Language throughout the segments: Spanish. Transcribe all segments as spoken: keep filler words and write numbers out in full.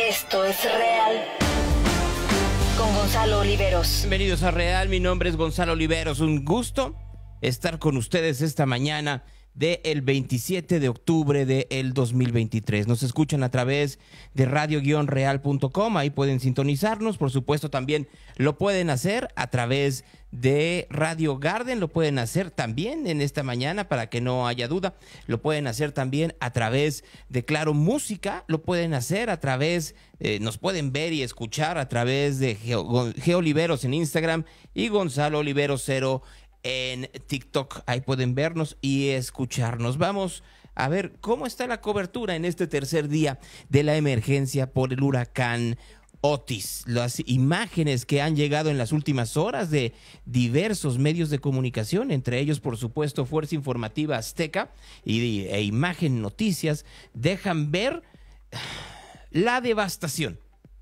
Esto es Real con Gonzalo Oliveros. Bienvenidos a Real, mi nombre es Gonzalo Oliveros. Un gusto estar con ustedes esta mañana del veintisiete de octubre del dos mil veintitrés. Nos escuchan a través de radio guion real punto com, ahí pueden sintonizarnos. Por supuesto, también lo pueden hacer a través de Radio Garden, lo pueden hacer también en esta mañana, para que no haya duda. Lo pueden hacer también a través de Claro Música, lo pueden hacer a través, eh, nos pueden ver y escuchar a través de Geo, Geo Oliveros en Instagram y Gonzalo Oliveros cero en TikTok. Ahí pueden vernos y escucharnos. Vamos a ver cómo está la cobertura en este tercer día de la emergencia por el huracán Otis. Las imágenes que han llegado en las últimas horas de diversos medios de comunicación, entre ellos, por supuesto, Fuerza Informativa Azteca y, e Imagen Noticias, dejan ver la devastación.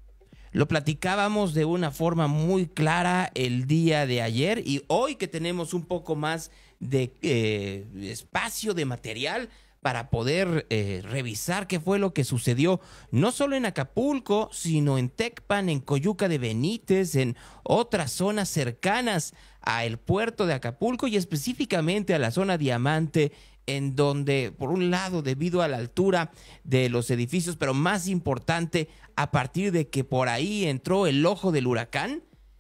Lo platicábamos de una forma muy clara el día de ayer, y hoy que tenemos un poco más de eh, espacio de material para poder eh, revisar qué fue lo que sucedió, no solo en Acapulco, sino en Tecpan, en Coyuca de Benítez, en otras zonas cercanas al puerto de Acapulco y específicamente a la zona Diamante, en donde, por un lado, debido a la altura de los edificios, pero más importante, a partir de que por ahí entró el ojo del huracán,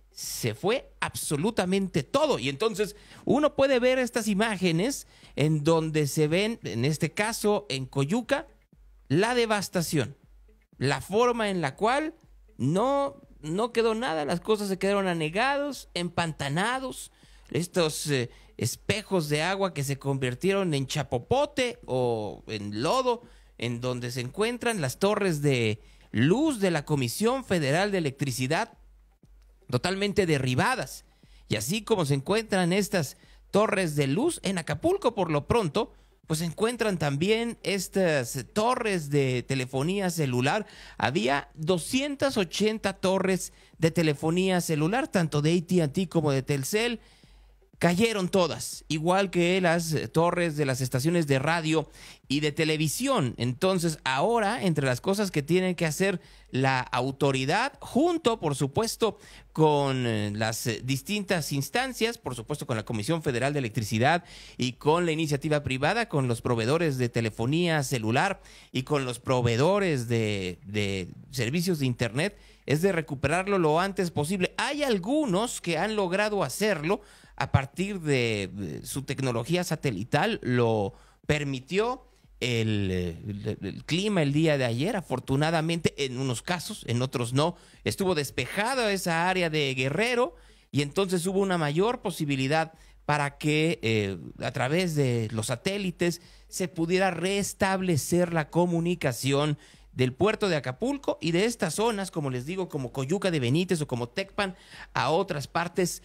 se fue absolutamente todo. Y entonces uno puede ver estas imágenes en donde se ven, en este caso en Coyuca, la devastación, la forma en la cual no, no quedó nada, las cosas se quedaron anegados, empantanados, estos eh, espejos de agua que se convirtieron en chapopote o en lodo, en donde se encuentran las torres de luz de la Comisión Federal de Electricidad, totalmente derribadas. Y así como se encuentran estas torres de luz en Acapulco, por lo pronto, pues se encuentran también estas torres de telefonía celular. Había doscientas ochenta torres de telefonía celular, tanto de A T and T como de Telcel. Cayeron todas, igual que las torres de las estaciones de radio y de televisión. Entonces, ahora, entre las cosas que tiene que hacer la autoridad, junto, por supuesto, con las distintas instancias, por supuesto, con la Comisión Federal de Electricidad y con la iniciativa privada, con los proveedores de telefonía celular y con los proveedores de, de servicios de Internet, es de recuperarlo lo antes posible. Hay algunos que han logrado hacerlo a partir de su tecnología satelital, lo permitió el, el, el clima el día de ayer, afortunadamente en unos casos, en otros no. Estuvo despejada esa área de Guerrero y entonces hubo una mayor posibilidad para que eh, a través de los satélites se pudiera restablecer la comunicación del puerto de Acapulco y de estas zonas, como les digo, como Coyuca de Benítez o como Tecpan, a otras partes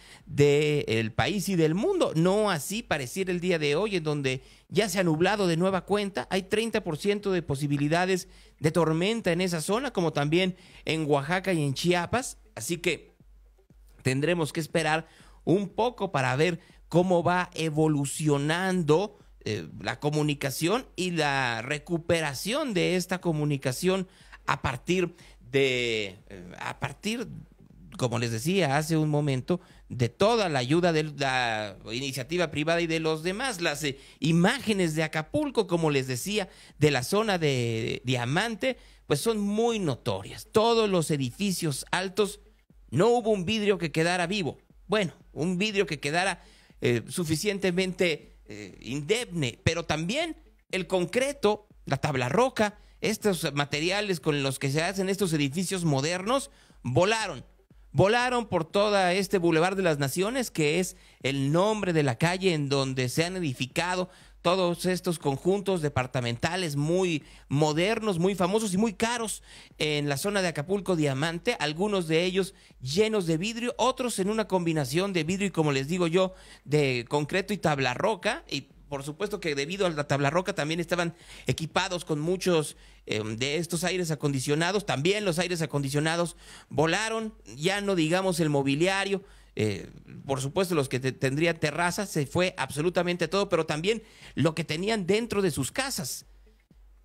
del país y del mundo. No así pareciera el día de hoy, en donde ya se ha nublado de nueva cuenta. Hay treinta por ciento de posibilidades de tormenta en esa zona, como también en Oaxaca y en Chiapas. Así que tendremos que esperar un poco para ver cómo va evolucionando Eh, la comunicación y la recuperación de esta comunicación a partir de, eh, a partir, como les decía hace un momento, de toda la ayuda de la iniciativa privada y de los demás. Las eh, imágenes de Acapulco, como les decía, de la zona de Diamante, pues son muy notorias. Todos los edificios altos, no hubo un vidrio que quedara vivo. Bueno, un vidrio que quedara eh, suficientemente Eh, indemne, pero también el concreto, la tabla roca, estos materiales con los que se hacen estos edificios modernos, volaron. Volaron por toda este Boulevard de las Naciones, que es el nombre de la calle en donde se han edificado todos estos conjuntos departamentales muy modernos, muy famosos y muy caros en la zona de Acapulco Diamante, algunos de ellos llenos de vidrio, otros en una combinación de vidrio y, como les digo yo, de concreto y tabla roca. Y por supuesto que debido a la tabla roca también estaban equipados con muchos eh, de estos aires acondicionados. También los aires acondicionados volaron, ya no digamos el mobiliario. Eh, por supuesto, los que te, tendrían terrazas, se fue absolutamente todo, pero también lo que tenían dentro de sus casas.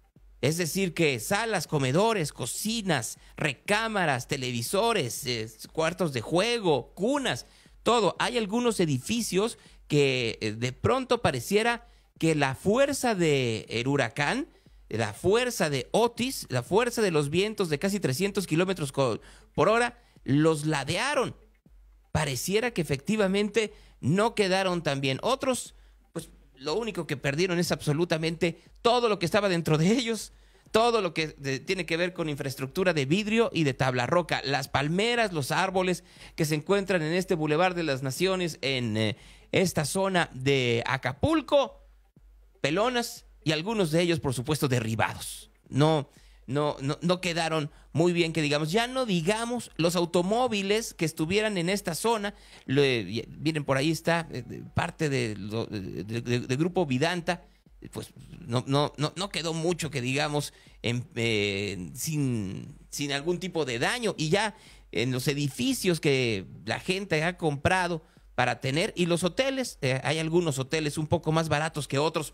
Es decir, que salas, comedores, cocinas, recámaras, televisores, eh, cuartos de juego, cunas, todo. Hay algunos edificios que eh, de pronto pareciera que la fuerza del huracán, la fuerza de Otis, la fuerza de los vientos de casi trescientos kilómetros por hora, los ladearon. Pareciera que efectivamente no quedaron tan bien. Otros, pues lo único que perdieron es absolutamente todo lo que estaba dentro de ellos, todo lo que de, tiene que ver con infraestructura de vidrio y de tabla roca. Las palmeras, los árboles que se encuentran en este Boulevard de las Naciones, en eh, esta zona de Acapulco, pelonas, y algunos de ellos, por supuesto, derribados. No, no, no, no quedaron muy bien, que digamos. Ya no digamos los automóviles que estuvieran en esta zona. Lo, miren, por ahí está eh, parte del de, de, de, de Grupo Vidanta. Pues no, no, no, no quedó mucho, que digamos, en, eh, sin, sin algún tipo de daño. Y ya en los edificios que la gente ha comprado para tener, y los hoteles, eh, hay algunos hoteles un poco más baratos que otros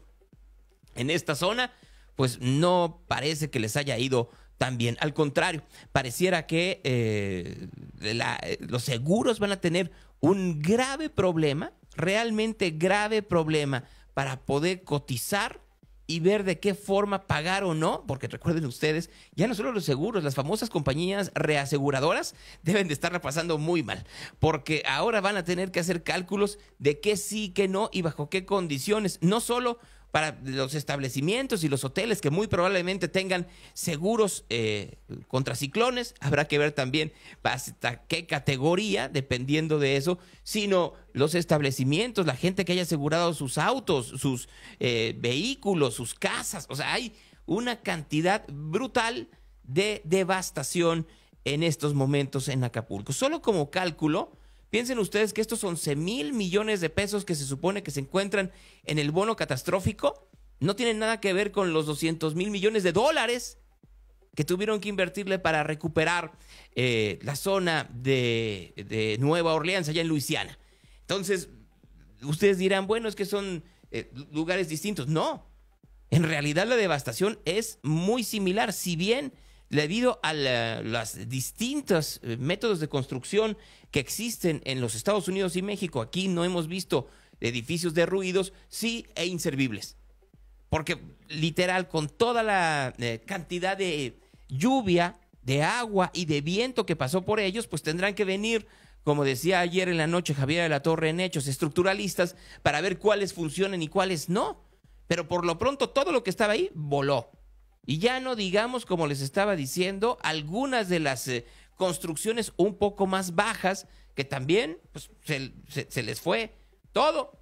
en esta zona, pues no parece que les haya ido tan bien. Al contrario, pareciera que eh, la, los seguros van a tener un grave problema, realmente grave problema, para poder cotizar y ver de qué forma pagar o no, porque recuerden ustedes, ya no solo los seguros, las famosas compañías reaseguradoras deben de estarla pasando muy mal, porque ahora van a tener que hacer cálculos de qué sí, qué no y bajo qué condiciones, no solo para los establecimientos y los hoteles que muy probablemente tengan seguros eh, contra ciclones, habrá que ver también hasta qué categoría, dependiendo de eso, sino los establecimientos, la gente que haya asegurado sus autos, sus eh, vehículos, sus casas. O sea, hay una cantidad brutal de devastación en estos momentos en Acapulco. Solo como cálculo, piensen ustedes que estos once mil millones de pesos que se supone que se encuentran en el bono catastrófico no tienen nada que ver con los doscientos mil millones de dólares que tuvieron que invertirle para recuperar eh, la zona de, de Nueva Orleans, allá en Luisiana. Entonces, ustedes dirán, bueno, es que son eh, lugares distintos. No, en realidad la devastación es muy similar, si bien debido a la, los distintos eh, métodos de construcción que existen en los Estados Unidos y México, aquí no hemos visto edificios derruidos, sí, e inservibles. Porque literal, con toda la eh, cantidad de lluvia, de agua y de viento que pasó por ellos, pues tendrán que venir, como decía ayer en la noche Javier de la Torre, en Hechos, estructuralistas, para ver cuáles funcionan y cuáles no. Pero por lo pronto todo lo que estaba ahí voló. Y ya no digamos, como les estaba diciendo, algunas de las eh, construcciones un poco más bajas, que también pues, se, se, se les fue todo.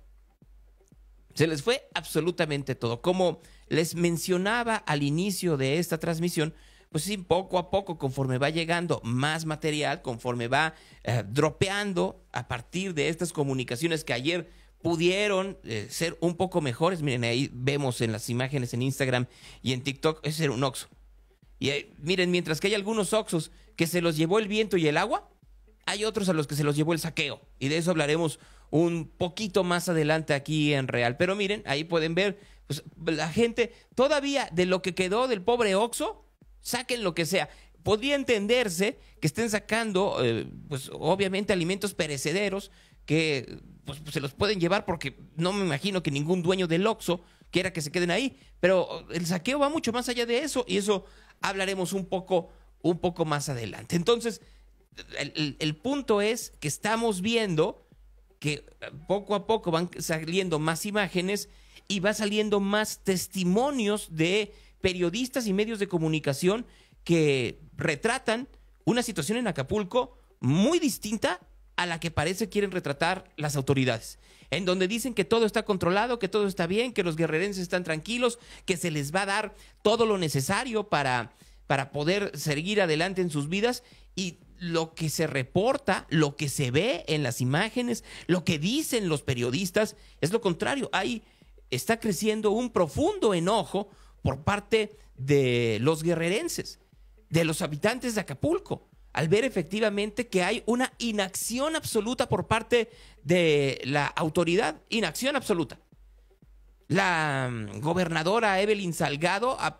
Se les fue absolutamente todo. Como les mencionaba al inicio de esta transmisión, pues sí, poco a poco, conforme va llegando más material, conforme va eh, dropeando a partir de estas comunicaciones que ayer pudieron eh, ser un poco mejores. Miren, ahí vemos en las imágenes en Instagram y en TikTok, ese era un Oxxo. Y eh, miren, mientras que hay algunos Oxxos que se los llevó el viento y el agua, hay otros a los que se los llevó el saqueo. Y de eso hablaremos un poquito más adelante aquí en Real. Pero miren, ahí pueden ver, pues la gente, todavía de lo que quedó del pobre Oxxo, saquen lo que sea. Podría entenderse que estén sacando, eh, pues obviamente alimentos perecederos, que pues, se los pueden llevar, porque no me imagino que ningún dueño del Oxxo quiera que se queden ahí, pero el saqueo va mucho más allá de eso, y eso hablaremos un poco, un poco más adelante. Entonces, el, el, el punto es que estamos viendo que poco a poco van saliendo más imágenes y va saliendo más testimonios de periodistas y medios de comunicación que retratan una situación en Acapulco muy distinta a la que parece quieren retratar las autoridades, en donde dicen que todo está controlado, que todo está bien, que los guerrerenses están tranquilos, que se les va a dar todo lo necesario para, para poder seguir adelante en sus vidas. Y lo que se reporta, lo que se ve en las imágenes, lo que dicen los periodistas, es lo contrario. Ahí está creciendo un profundo enojo por parte de los guerrerenses, de los habitantes de Acapulco, al ver efectivamente que hay una inacción absoluta por parte de la autoridad, inacción absoluta. La gobernadora Evelyn Salgado, a,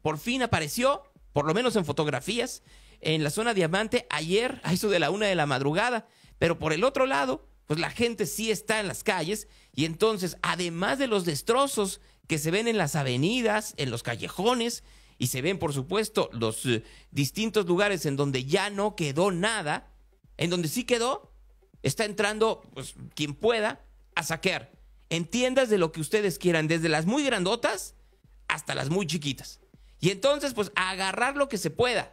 por fin apareció, por lo menos en fotografías, en la zona Diamante ayer, a eso de la una de la madrugada. Pero por el otro lado, pues la gente sí está en las calles y entonces, además de los destrozos que se ven en las avenidas, en los callejones, y se ven, por supuesto, los eh, distintos lugares en donde ya no quedó nada, en donde sí quedó, está entrando, pues, quien pueda, a saquear. En tiendas de lo que ustedes quieran, desde las muy grandotas hasta las muy chiquitas. Y entonces, pues, a agarrar lo que se pueda.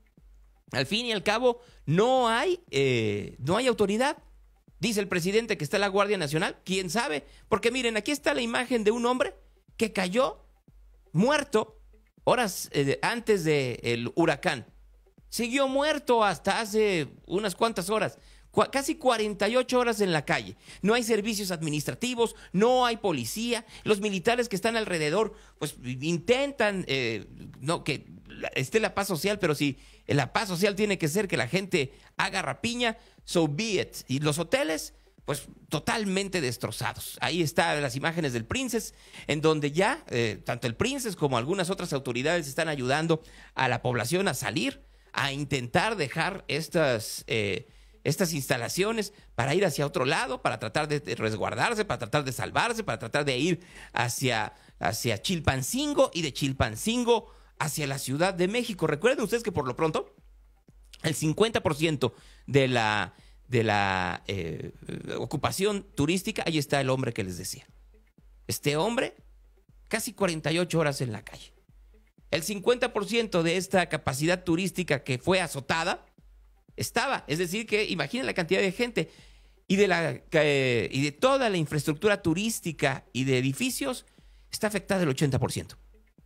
Al fin y al cabo, no hay, eh, no hay autoridad. Dice el presidente que está la Guardia Nacional. ¿Quién sabe? Porque miren, aquí está la imagen de un hombre que cayó muerto horas eh, antes del huracán. Siguió muerto hasta hace unas cuantas horas. Cu- casi cuarenta y ocho horas en la calle. No hay servicios administrativos, no hay policía. Los militares que están alrededor, pues intentan eh, no, que esté la paz social, pero si la paz social tiene que ser que la gente haga rapiña, so be it. Y los hoteles, pues totalmente destrozados. Ahí están las imágenes del Princess, en donde ya eh, tanto el Princess como algunas otras autoridades están ayudando a la población a salir, a intentar dejar estas, eh, estas instalaciones para ir hacia otro lado, para tratar de resguardarse, para tratar de salvarse, para tratar de ir hacia, hacia Chilpancingo y de Chilpancingo hacia la Ciudad de México. Recuerden ustedes que por lo pronto el cincuenta por ciento de la, de la eh, ocupación turística, ahí está el hombre que les decía. Este hombre, casi cuarenta y ocho horas en la calle. El cincuenta por ciento de esta capacidad turística que fue azotada estaba, es decir que imaginen la cantidad de gente y de, la, eh, y de toda la infraestructura turística y de edificios está afectada el ochenta por ciento.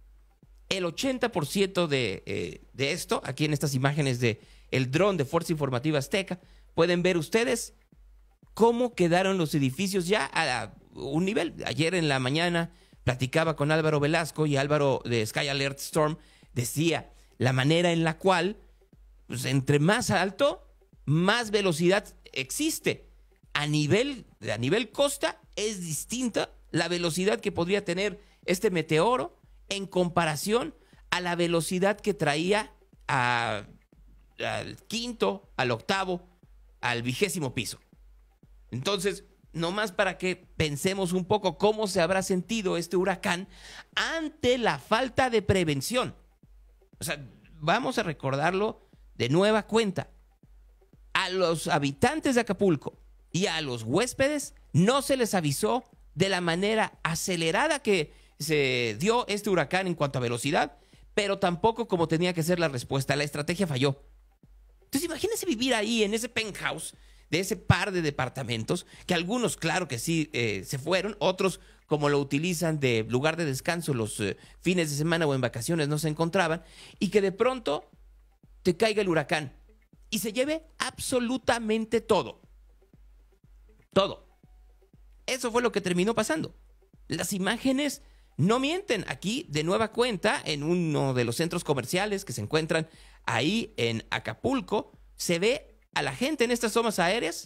El ochenta por ciento de, eh, de esto, aquí en estas imágenes de el dron de Fuerza Informativa Azteca, pueden ver ustedes cómo quedaron los edificios ya a, a un nivel. Ayer en la mañana platicaba con Álvaro Velasco y Álvaro de Sky Alert Storm decía la manera en la cual, pues, entre más alto, más velocidad existe. A nivel, a nivel costa es distinta la velocidad que podría tener este meteoro en comparación a la velocidad que traía a, al quinto, al octavo, al vigésimo piso. Entonces, nomás para que pensemos un poco cómo se habrá sentido este huracán ante la falta de prevención. O sea, vamos a recordarlo de nueva cuenta. A los habitantes de Acapulco y a los huéspedes no se les avisó de la manera acelerada que se dio este huracán en cuanto a velocidad, pero tampoco como tenía que ser la respuesta. La estrategia falló. Entonces imagínense vivir ahí en ese penthouse de ese par de departamentos, que algunos claro que sí eh, se fueron, otros como lo utilizan de lugar de descanso los eh, fines de semana o en vacaciones no se encontraban, y que de pronto te caiga el huracán y se lleve absolutamente todo. Todo. Eso fue lo que terminó pasando. Las imágenes no mienten. Aquí, de nueva cuenta, en uno de los centros comerciales que se encuentran ahí en Acapulco, se ve a la gente en estas tomas aéreas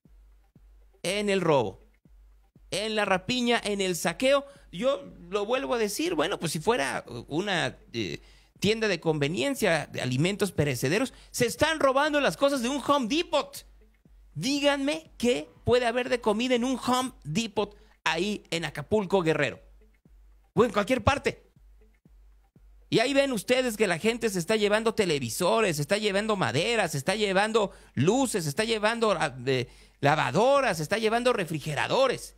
en el robo, en la rapiña, en el saqueo. Yo lo vuelvo a decir, bueno, pues si fuera una eh, tienda de conveniencia de alimentos perecederos, se están robando las cosas de un Home Depot. Díganme qué puede haber de comida en un Home Depot ahí en Acapulco, Guerrero, o en cualquier parte. Y ahí ven ustedes que la gente se está llevando televisores, se está llevando maderas, se está llevando luces, se está llevando eh, lavadoras, se está llevando refrigeradores.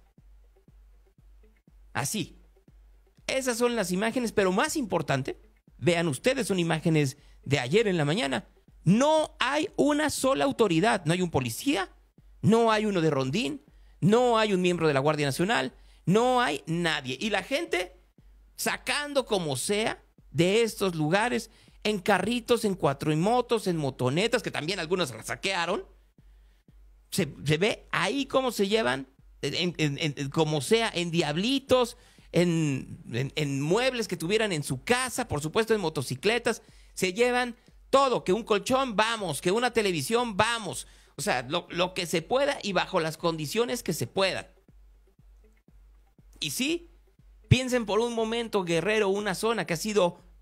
Así. Esas son las imágenes, pero más importante, vean ustedes, son imágenes de ayer en la mañana. No hay una sola autoridad, no hay un policía, no hay uno de rondín, no hay un miembro de la Guardia Nacional, no hay nadie. Y la gente sacando como sea de estos lugares, en carritos, en cuatrimotos, en motonetas, que también algunas las saquearon. Se, se ve ahí cómo se llevan, en, en, en, como sea, en diablitos, en, en, en muebles que tuvieran en su casa, por supuesto en motocicletas, se llevan todo, que un colchón, vamos, que una televisión, vamos. O sea, lo, lo que se pueda y bajo las condiciones que se puedan. Y sí, piensen por un momento, Guerrero, una zona que ha sido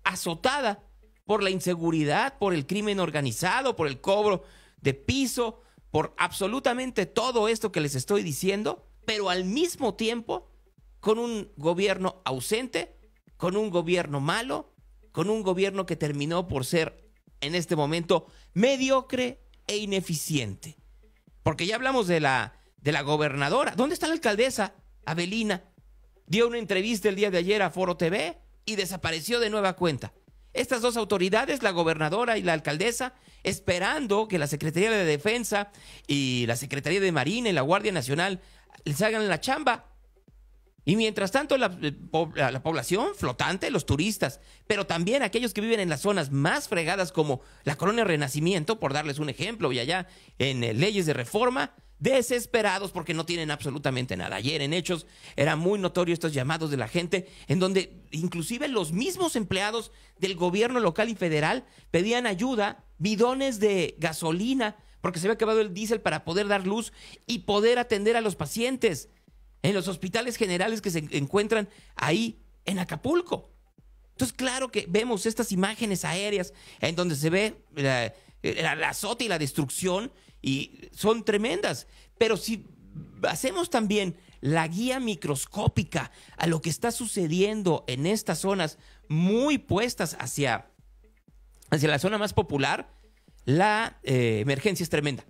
azotada por la inseguridad, por el crimen organizado, por el cobro de piso, por absolutamente todo esto que les estoy diciendo, pero al mismo tiempo con un gobierno ausente, con un gobierno malo, con un gobierno que terminó por ser en este momento mediocre e ineficiente. Porque ya hablamos de la, de la gobernadora. ¿Dónde está la alcaldesa? Avelina. Dio una entrevista el día de ayer a Foro T V y desapareció de nueva cuenta. Estas dos autoridades, la gobernadora y la alcaldesa, esperando que la Secretaría de Defensa y la Secretaría de Marina y la Guardia Nacional les hagan la chamba. Y mientras tanto, la, la, la población flotante, los turistas, pero también aquellos que viven en las zonas más fregadas como la Colonia Renacimiento, por darles un ejemplo, y allá en eh, Leyes de Reforma, desesperados porque no tienen absolutamente nada. Ayer en Hechos era muy notorio estos llamados de la gente, en donde inclusive los mismos empleados del gobierno local y federal pedían ayuda, bidones de gasolina, porque se había acabado el diésel para poder dar luz y poder atender a los pacientes en los hospitales generales que se encuentran ahí en Acapulco. Entonces, claro que vemos estas imágenes aéreas en donde se ve la, la, la azote y la destrucción y son tremendas. Pero si hacemos también la guía microscópica a lo que está sucediendo en estas zonas muy puestas hacia, hacia la zona más popular, la eh, emergencia es tremenda.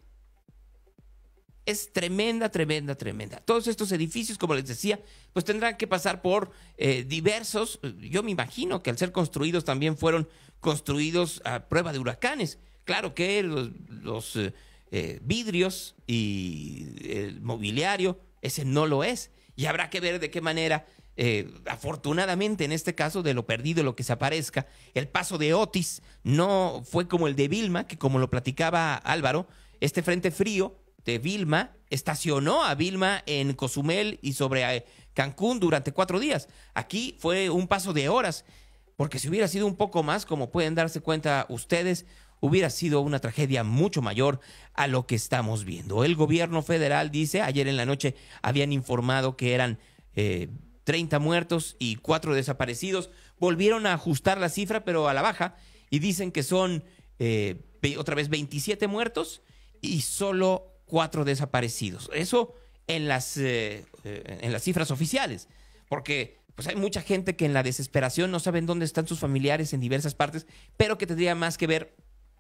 Es tremenda, tremenda, tremenda. Todos estos edificios, como les decía, pues tendrán que pasar por eh, diversos, yo me imagino que al ser construidos también fueron construidos a prueba de huracanes. Claro que los, los eh, vidrios y el mobiliario, ese no lo es. Y habrá que ver de qué manera, eh, afortunadamente en este caso, de lo perdido, lo que se aparezca. El paso de Otis no fue como el de Vilma, que como lo platicaba Álvaro, este frente frío de Vilma estacionó a Vilma en Cozumel y sobre Cancún durante cuatro días. Aquí fue un paso de horas, porque si hubiera sido un poco más, como pueden darse cuenta ustedes, hubiera sido una tragedia mucho mayor a lo que estamos viendo. El gobierno federal dice, ayer en la noche habían informado que eran eh, treinta muertos y cuatro desaparecidos. Volvieron a ajustar la cifra, pero a la baja, y dicen que son eh, otra vez veintisiete muertos y solo cuatro desaparecidos. Eso en las, eh, en las cifras oficiales, porque pues hay mucha gente que en la desesperación no saben dónde están sus familiares en diversas partes, pero que tendría más que ver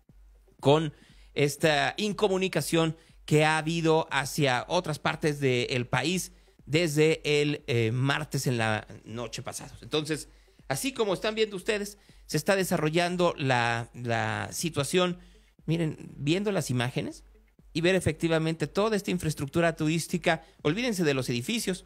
con esta incomunicación que ha habido hacia otras partes del país desde el eh, martes en la noche pasada. Entonces, así como están viendo ustedes, se está desarrollando la, la situación. Miren, viendo las imágenes y ver efectivamente toda esta infraestructura turística. Olvídense de los edificios,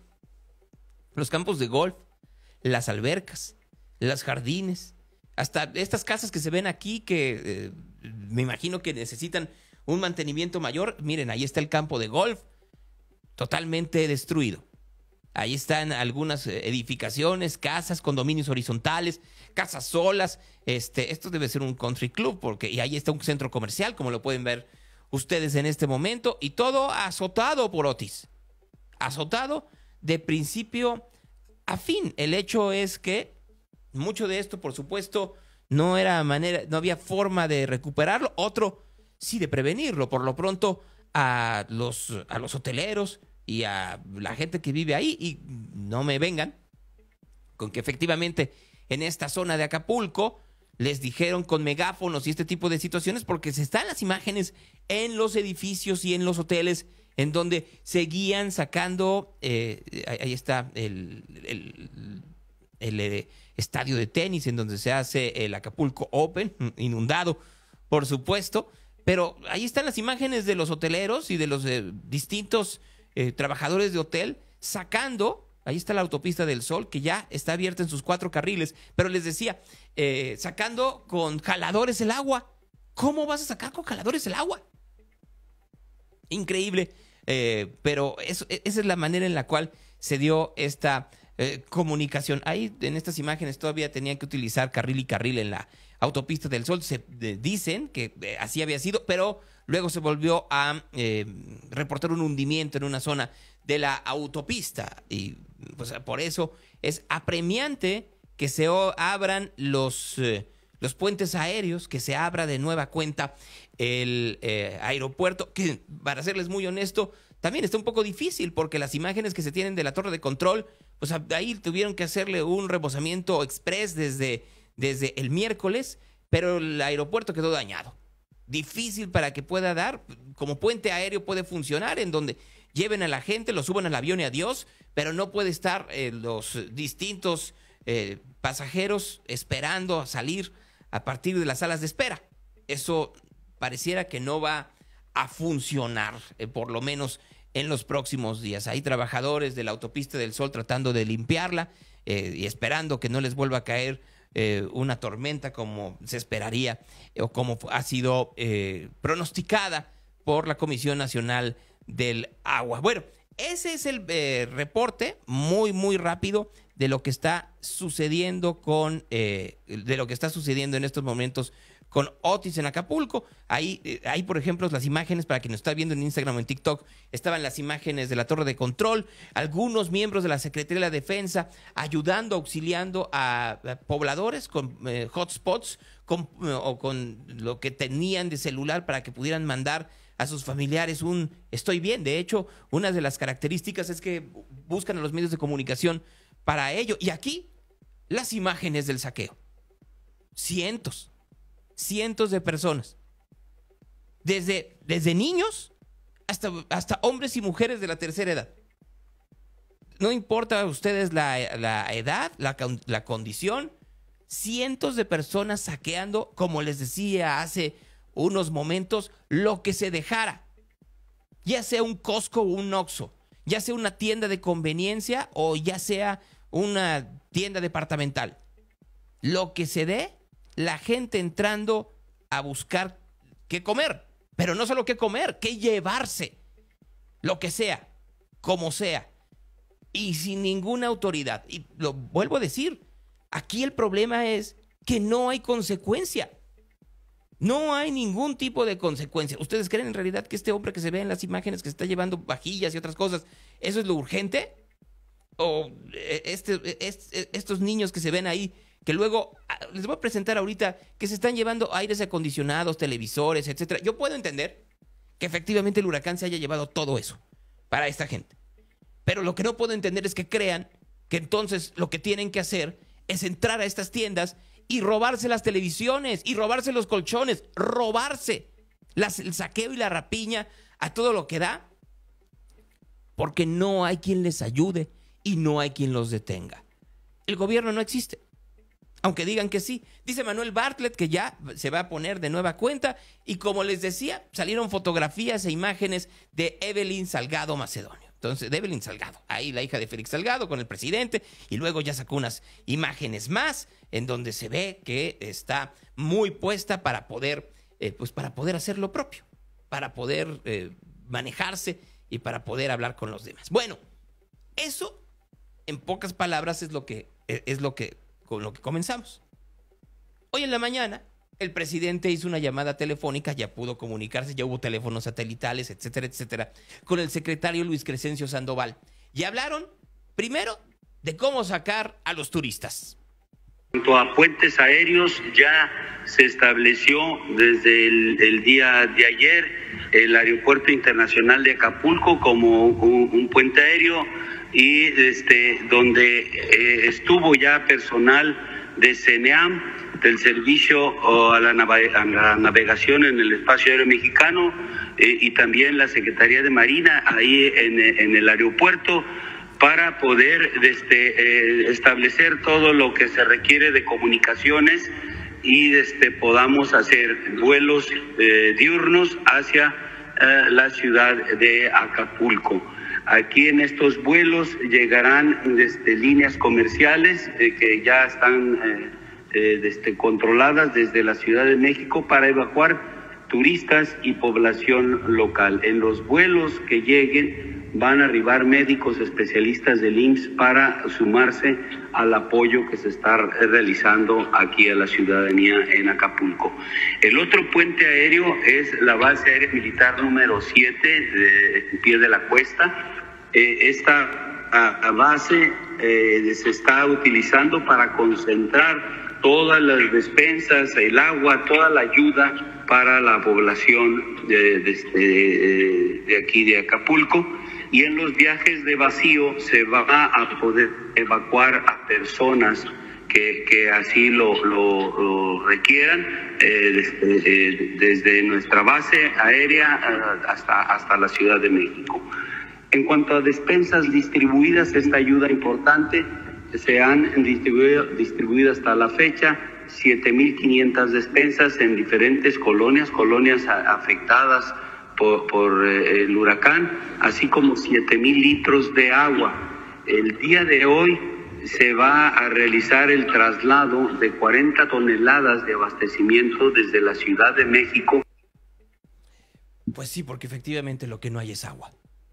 los campos de golf, las albercas, los jardines, hasta estas casas que se ven aquí que eh, me imagino que necesitan un mantenimiento mayor. Miren, ahí está el campo de golf totalmente destruido. Ahí están algunas edificaciones, casas, condominios horizontales, casas solas. Este, esto debe ser un country club, porque y ahí está un centro comercial, como lo pueden ver ustedes en este momento, y todo azotado por Otis. Azotado de principio a fin. El hecho es que mucho de esto, por supuesto, no era manera, no había forma de recuperarlo. Otro, sí, de prevenirlo. Por lo pronto, a los, a los hoteleros y a la gente que vive ahí, y no me vengan con que efectivamente en esta zona de Acapulco les dijeron con megáfonos y este tipo de situaciones, porque se están las imágenes en los edificios y en los hoteles en donde seguían sacando, eh, ahí está el, el, el, el estadio de tenis en donde se hace el Acapulco Open, inundado, por supuesto, pero ahí están las imágenes de los hoteleros y de los eh, distintos eh, trabajadores de hotel sacando. Ahí está la autopista del Sol, que ya está abierta en sus cuatro carriles. Pero les decía, eh, sacando con jaladores el agua. ¿Cómo vas a sacar con jaladores el agua? Increíble. Eh, pero eso, esa es la manera en la cual se dio esta eh, comunicación. Ahí en estas imágenes todavía tenían que utilizar carril y carril en la autopista del Sol. Se eh, dicen que eh, así había sido, pero luego se volvió a eh, reportar un hundimiento en una zona de la autopista, y pues por eso es apremiante que se abran los, eh, los puentes aéreos, que se abra de nueva cuenta el eh, aeropuerto, que para serles muy honesto, también está un poco difícil porque las imágenes que se tienen de la torre de control, pues ahí tuvieron que hacerle un rebozamiento express desde, desde el miércoles, pero el aeropuerto quedó dañado. Difícil para que pueda dar, como puente aéreo puede funcionar, en donde lleven a la gente, lo suban al avión y adiós, pero no puede estar eh, los distintos eh, pasajeros esperando a salir a partir de las salas de espera. Eso pareciera que no va a funcionar, eh, por lo menos en los próximos días. Hay trabajadores de la Autopista del Sol tratando de limpiarla eh, y esperando que no les vuelva a caer eh, una tormenta como se esperaría eh, o como ha sido eh, pronosticada por la Comisión Nacional del Agua. Bueno, ese es el eh, reporte muy, muy rápido de lo que está sucediendo con, eh, de lo que está sucediendo en estos momentos con Otis en Acapulco. Ahí, eh, ahí, por ejemplo, las imágenes, para quien nos está viendo en Instagram o en TikTok, estaban las imágenes de la torre de control, algunos miembros de la Secretaría de la Defensa ayudando, auxiliando a, a pobladores con eh, hotspots con, eh, o con lo que tenían de celular para que pudieran mandar a sus familiares un estoy bien. De hecho, una de las características es que buscan a los medios de comunicación para ello. Y aquí, las imágenes del saqueo. Cientos, cientos de personas. Desde, desde niños hasta, hasta hombres y mujeres de la tercera edad. No importa a ustedes la, la edad, la, la condición. Cientos de personas saqueando, como les decía hace unos momentos, lo que se dejara, ya sea un Costco o un Oxxo, ya sea una tienda de conveniencia o ya sea una tienda departamental, lo que se dé, la gente entrando a buscar qué comer, pero no solo qué comer, qué llevarse, lo que sea, como sea, y sin ninguna autoridad. Y lo vuelvo a decir, aquí el problema es que no hay consecuencia. No hay ningún tipo de consecuencia. ¿Ustedes creen en realidad que este hombre que se ve en las imágenes que se está llevando vajillas y otras cosas, eso es lo urgente? ¿O este, este, estos niños que se ven ahí, que luego les voy a presentar ahorita, que se están llevando aires acondicionados, televisores, etcétera? Yo puedo entender que efectivamente el huracán se haya llevado todo eso para esta gente. Pero lo que no puedo entender es que crean que entonces lo que tienen que hacer es entrar a estas tiendas y robarse las televisiones, y robarse los colchones, robarse las, el saqueo y la rapiña a todo lo que da, porque no hay quien les ayude y no hay quien los detenga. El gobierno no existe, aunque digan que sí. Dice Manuel Bartlett que ya se va a poner de nueva cuenta, y como les decía, salieron fotografías e imágenes de Evelyn Salgado Macedonio. Entonces, de Evelyn Salgado, ahí la hija de Félix Salgado con el presidente, y luego ya sacó unas imágenes más en donde se ve que está muy puesta para poder, eh, pues para poder hacer lo propio, para poder eh, manejarse y para poder hablar con los demás. Bueno, eso, en pocas palabras, es lo que, es lo que, con lo que comenzamos. Hoy en la mañana, el presidente hizo una llamada telefónica, ya pudo comunicarse, ya hubo teléfonos satelitales, etcétera, etcétera, con el secretario Luis Crescencio Sandoval. Y hablaron, primero, de cómo sacar a los turistas. En cuanto a puentes aéreos, ya se estableció desde el, el día de ayer el Aeropuerto Internacional de Acapulco como un, un puente aéreo, y este, donde eh, estuvo ya personal de CENEAM, del Servicio a la, nave, a la Navegación en el Espacio Aéreo Mexicano, eh, y también la Secretaría de Marina ahí en, en el aeropuerto, para poder este, eh, establecer todo lo que se requiere de comunicaciones y este, podamos hacer vuelos eh, diurnos hacia eh, la ciudad de Acapulco. Aquí en estos vuelos llegarán desde líneas comerciales eh, que ya están eh, eh, desde, controladas desde la Ciudad de México para evacuar turistas y población local. En los vuelos que lleguen van a arribar médicos especialistas del I M S S para sumarse al apoyo que se está realizando aquí a la ciudadanía en Acapulco. El otro puente aéreo es la base aérea militar número siete, de, en pie de la cuesta. Eh, esta a, a base eh, se está utilizando para concentrar todas las despensas, el agua, toda la ayuda para la población de, de, de, de aquí de Acapulco. Y en los viajes de vacío se va a poder evacuar a personas que, que así lo, lo, lo requieran eh, desde, eh, desde nuestra base aérea hasta, hasta la Ciudad de México. En cuanto a despensas distribuidas, esta ayuda importante, se han distribuido, distribuido hasta la fecha siete mil quinientas despensas en diferentes colonias, colonias afectadas por, por eh, el huracán, así como siete mil litros de agua. El día de hoy se va a realizar el traslado de cuarenta toneladas de abastecimiento desde la Ciudad de México. Pues sí, porque efectivamente lo que no hay es agua.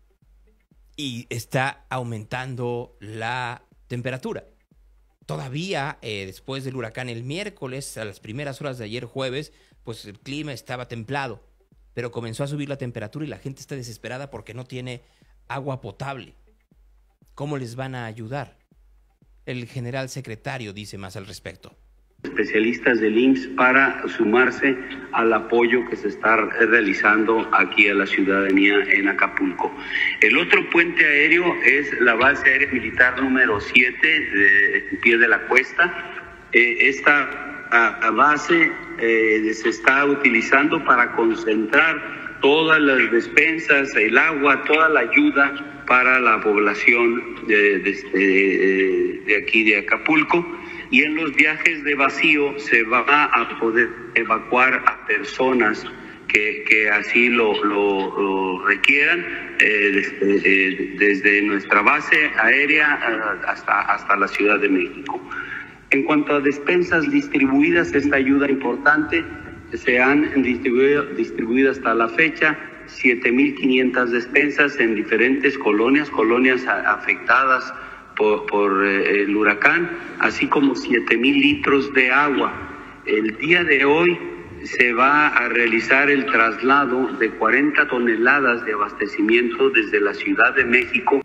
Y está aumentando la temperatura. Todavía eh, después del huracán el miércoles, a las primeras horas de ayer jueves, pues el clima estaba templado, pero comenzó a subir la temperatura y la gente está desesperada porque no tiene agua potable. ¿Cómo les van a ayudar? El general secretario dice más al respecto. Especialistas del I M S S para sumarse al apoyo que se está realizando aquí a la ciudadanía en Acapulco. El otro puente aéreo es la base aérea militar número siete de Pie de la Cuesta. Eh, esta a, a base eh, se está utilizando para concentrar todas las despensas, el agua, toda la ayuda para la población de, de, de, de aquí de Acapulco. Y en los viajes de vacío se va a poder evacuar a personas que, que así lo, lo, lo requieran eh, desde, eh, desde nuestra base aérea hasta, hasta la Ciudad de México. En cuanto a despensas distribuidas, esta ayuda importante, se han distribuido, distribuido hasta la fecha siete mil quinientas despensas en diferentes colonias, colonias afectadas por, por eh, el huracán, así como siete mil litros de agua. El día de hoy se va a realizar el traslado de cuarenta toneladas de abastecimiento desde la Ciudad de México.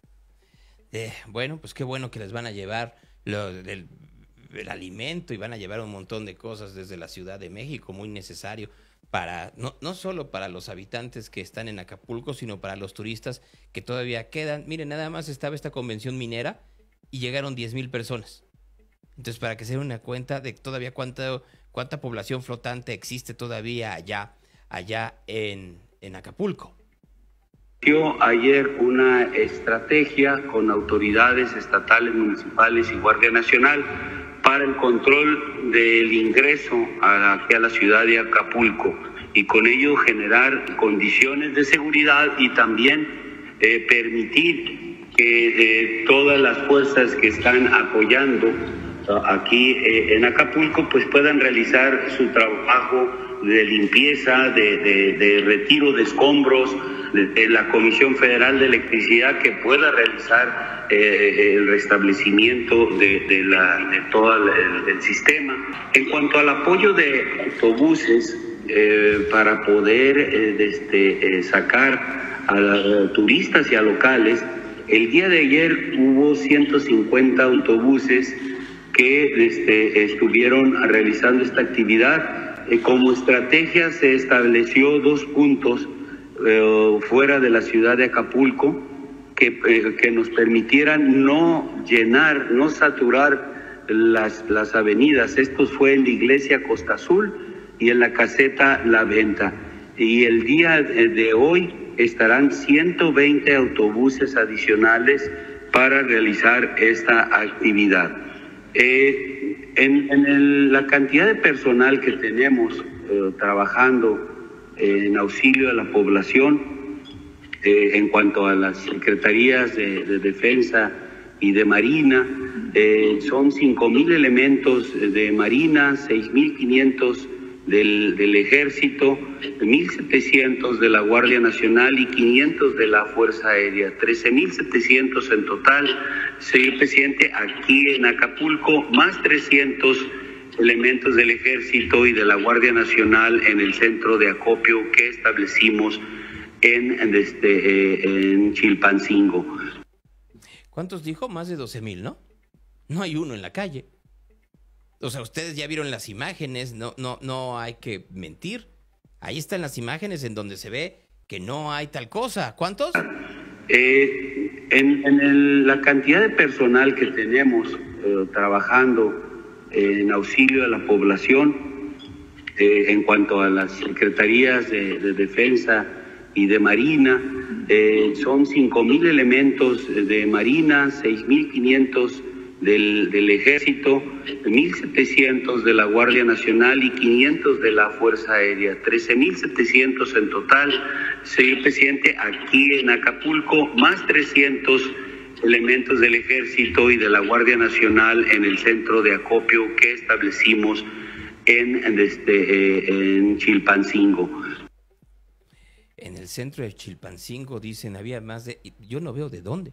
Eh, bueno, pues qué bueno que les van a llevar lo, el, el alimento y van a llevar un montón de cosas desde la Ciudad de México, muy necesario. Para no, no solo para los habitantes que están en Acapulco, sino para los turistas que todavía quedan. Miren, nada más estaba esta convención minera y llegaron diez mil personas. Entonces, para que se den una cuenta de todavía cuánta, cuánta población flotante existe todavía allá, allá en, en Acapulco. Dio ayer una estrategia con autoridades estatales, municipales y Guardia Nacional para el control del ingreso a, aquí a la ciudad de Acapulco y con ello generar condiciones de seguridad y también eh, permitir que eh, todas las fuerzas que están apoyando uh, aquí eh, en Acapulco pues puedan realizar su trabajo de limpieza, de, de, de retiro de escombros, de, de la Comisión Federal de Electricidad que pueda realizar Eh, el restablecimiento de, de, la, de todo el, el sistema. En cuanto al apoyo de autobuses eh, para poder eh, este, eh, sacar a, a turistas y a locales, el día de ayer hubo ciento cincuenta autobuses que este, estuvieron realizando esta actividad. Eh, como estrategia se estableció dos puntos eh, fuera de la ciudad de Acapulco Que, eh, que nos permitieran no llenar, no saturar las, las avenidas. Esto fue en la iglesia Costa Azul y en la caseta La Venta. Y el día de hoy estarán ciento veinte autobuses adicionales para realizar esta actividad. Eh, en en el, la cantidad de personal que tenemos eh, trabajando en auxilio a la población, Eh, en cuanto a las secretarías de, de Defensa y de Marina, eh, son cinco mil elementos de Marina, seis mil quinientos del, del Ejército, mil setecientos de la Guardia Nacional y quinientos de la Fuerza Aérea, trece mil setecientos en total, señor presidente, aquí en Acapulco, más trescientos elementos del Ejército y de la Guardia Nacional en el centro de acopio que establecimos en, en, este, eh, en Chilpancingo. ¿Cuántos dijo? Más de doce mil, ¿no? No hay uno en la calle. O sea, ustedes ya vieron las imágenes, no, no, no hay que mentir. Ahí están las imágenes en donde se ve que no hay tal cosa. ¿Cuántos? Eh, en en el, la cantidad de personal que tenemos eh, trabajando en auxilio a la población, eh, en cuanto a las secretarías de, de Defensa y de Marina, eh, son cinco mil elementos de Marina, seis mil quinientos del, del Ejército, mil setecientos de la Guardia Nacional y quinientos de la Fuerza Aérea, trece mil setecientos en total, señor presidente, aquí en Acapulco, más trescientos elementos del Ejército y de la Guardia Nacional en el centro de acopio que establecimos en, en, este, eh, en Chilpancingo. En el centro de Chilpancingo, dicen, había más de... Yo no veo de dónde.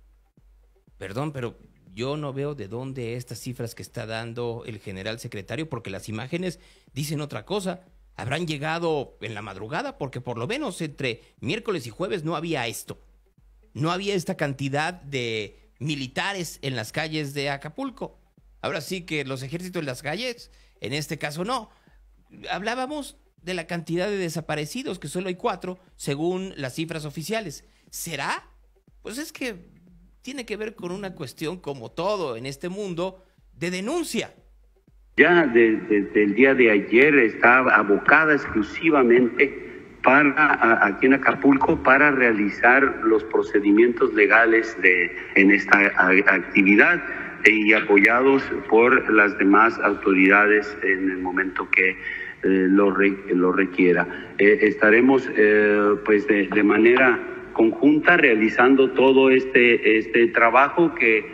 Perdón, pero yo no veo de dónde estas cifras que está dando el general secretario, porque las imágenes dicen otra cosa. Habrán llegado en la madrugada, porque por lo menos entre miércoles y jueves no había esto. No había esta cantidad de militares en las calles de Acapulco. Ahora sí que los ejércitos en las calles, en este caso no. Hablábamos de la cantidad de desaparecidos, que solo hay cuatro, según las cifras oficiales. ¿Será? Pues es que tiene que ver con una cuestión, como todo en este mundo, de denuncia. Ya desde de, el día de ayer está abocada exclusivamente para a, aquí en Acapulco para realizar los procedimientos legales de en esta a, actividad y apoyados por las demás autoridades en el momento que eh, lo, re, lo requiera. Eh, estaremos eh, pues de, de manera conjunta realizando todo este este trabajo que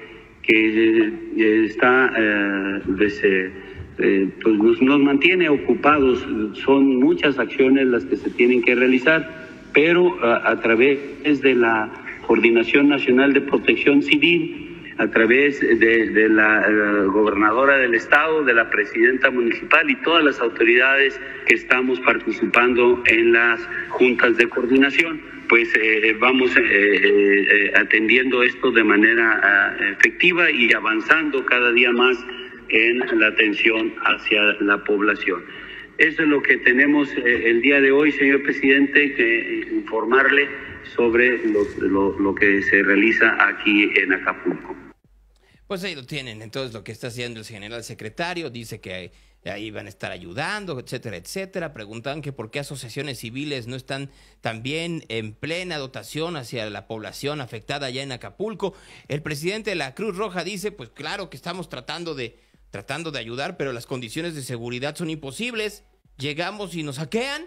que eh, está eh, desde, eh, pues nos, nos mantiene ocupados. Son muchas acciones las que se tienen que realizar, pero a, a través de la Coordinación Nacional de Protección Civil, a través de, de la uh, gobernadora del estado, de la presidenta municipal y todas las autoridades que estamos participando en las juntas de coordinación, pues eh, vamos eh, eh, atendiendo esto de manera uh, efectiva y avanzando cada día más en la atención hacia la población. Eso es lo que tenemos eh, el día de hoy, señor presidente, que eh, informarle sobre lo, lo, lo que se realiza aquí en Acapulco. Pues ahí lo tienen, entonces lo que está haciendo el general secretario, dice que ahí van a estar ayudando, etcétera, etcétera. Preguntan que por qué asociaciones civiles no están también en plena dotación hacia la población afectada allá en Acapulco. El presidente de la Cruz Roja dice, pues claro que estamos tratando de, tratando de ayudar, pero las condiciones de seguridad son imposibles. Llegamos y nos saquean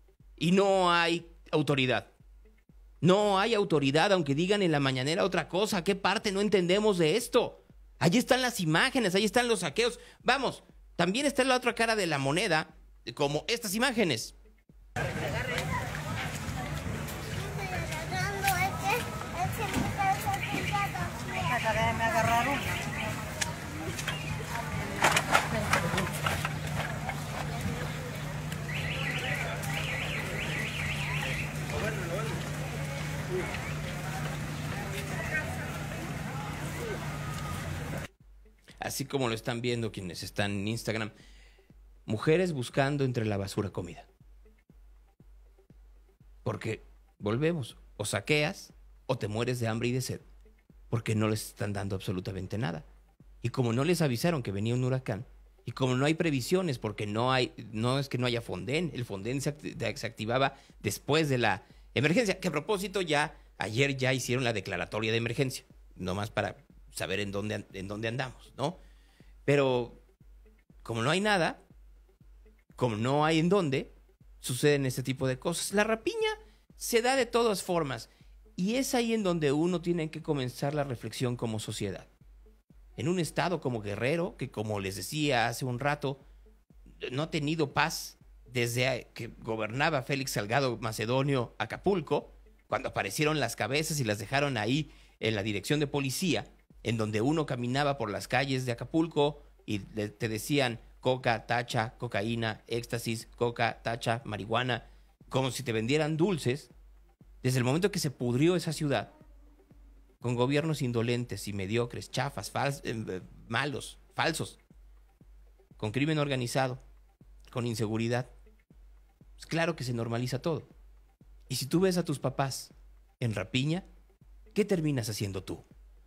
y no hay autoridad. No hay autoridad, aunque digan en la mañanera otra cosa. ¿Qué parte no entendemos de esto? Ahí están las imágenes, ahí están los saqueos. Vamos, también está la otra cara de la moneda, como estas imágenes. Me agarraron. Así como lo están viendo quienes están en Instagram, mujeres buscando entre la basura comida. Porque, volvemos, o saqueas o te mueres de hambre y de sed, porque no les están dando absolutamente nada. Y como no les avisaron que venía un huracán, y como no hay previsiones, porque no hay, no es que no haya Fonden, el Fonden se, act- se activaba después de la emergencia, que a propósito ya, ayer ya hicieron la declaratoria de emergencia, nomás para saber en dónde, en dónde andamos, ¿no? Pero como no hay nada, como no hay en dónde, suceden este tipo de cosas. La rapiña se da de todas formas y es ahí en donde uno tiene que comenzar la reflexión como sociedad. En un estado como Guerrero, que como les decía hace un rato, no ha tenido paz desde que gobernaba Félix Salgado Macedonio Acapulco, cuando aparecieron las cabezas y las dejaron ahí en la dirección de policía, en donde uno caminaba por las calles de Acapulco y te decían coca, tacha, cocaína, éxtasis, coca, tacha, marihuana, como si te vendieran dulces. Desde el momento que se pudrió esa ciudad, con gobiernos indolentes y mediocres, chafas, fals, eh, malos, falsos, con crimen organizado, con inseguridad. Pues claro que se normaliza todo. Y si tú ves a tus papás en rapiña, ¿qué terminas haciendo tú?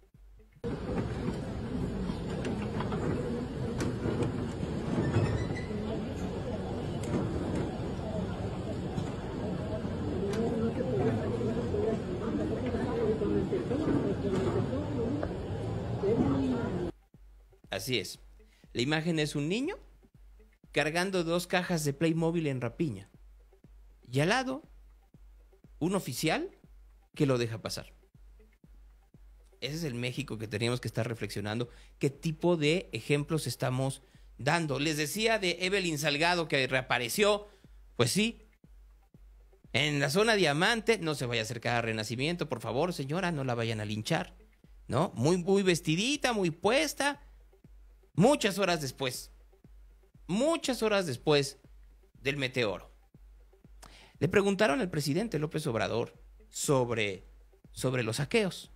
Así es. La imagen es un niño cargando dos cajas de Playmobil en rapiña. Y al lado, un oficial que lo deja pasar. Ese es el México que teníamos que estar reflexionando. ¿Qué tipo de ejemplos estamos dando? Les decía de Evelyn Salgado que reapareció. Pues sí. En la zona Diamante, no se vaya a acercar a Renacimiento, por favor, señora, no la vayan a linchar. ¿No? Muy, muy vestidita, muy puesta. Muchas horas después, muchas horas después del meteoro. Le preguntaron al presidente López Obrador sobre, sobre los saqueos.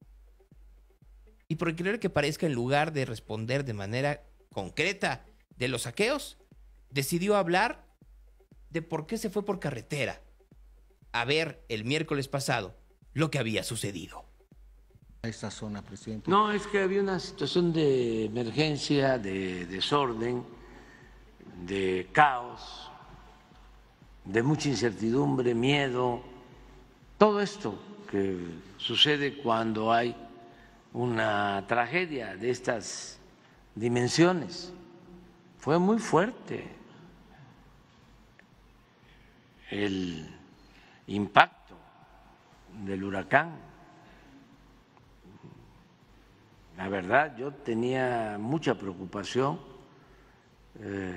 Y por creer que parezca, en lugar de responder de manera concreta de los saqueos, decidió hablar de por qué se fue por carretera a ver el miércoles pasado lo que había sucedido. Esta zona, presidente. No, es que había una situación de emergencia, de desorden, de caos, de mucha incertidumbre, miedo, todo esto que sucede cuando hay una tragedia de estas dimensiones. Fue muy fuerte el impacto del huracán. La verdad, yo tenía mucha preocupación, eh,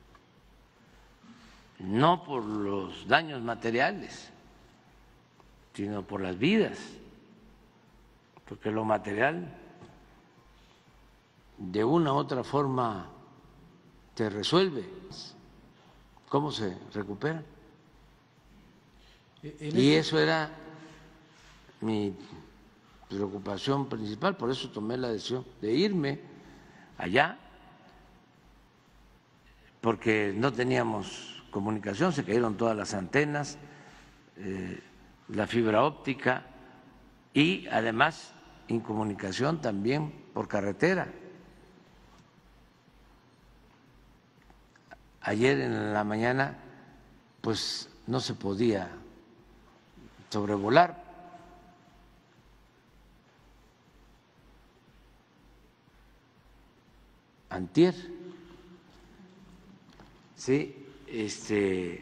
no por los daños materiales, sino por las vidas, porque lo material de una u otra forma se resuelve. ¿Cómo se recupera? Y eso era mi preocupación principal, por eso tomé la decisión de irme allá, porque no teníamos comunicación, se cayeron todas las antenas, eh, la fibra óptica y además incomunicación también por carretera. Ayer en la mañana pues no se podía sobrevolar. Antier, sí, este.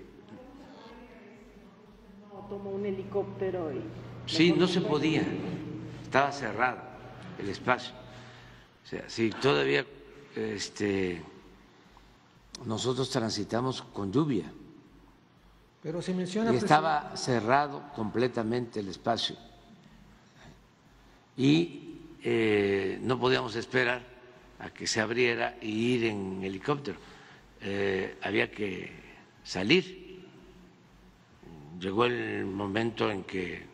No, tomó un helicóptero y. Sí, no se podía, estaba cerrado el espacio. O sea, sí, todavía, este, nosotros transitamos con lluvia. Pero se menciona. Y estaba cerrado completamente el espacio y eh, no podíamos esperar a que se abriera y ir en helicóptero. Eh, había que salir. Llegó el momento en que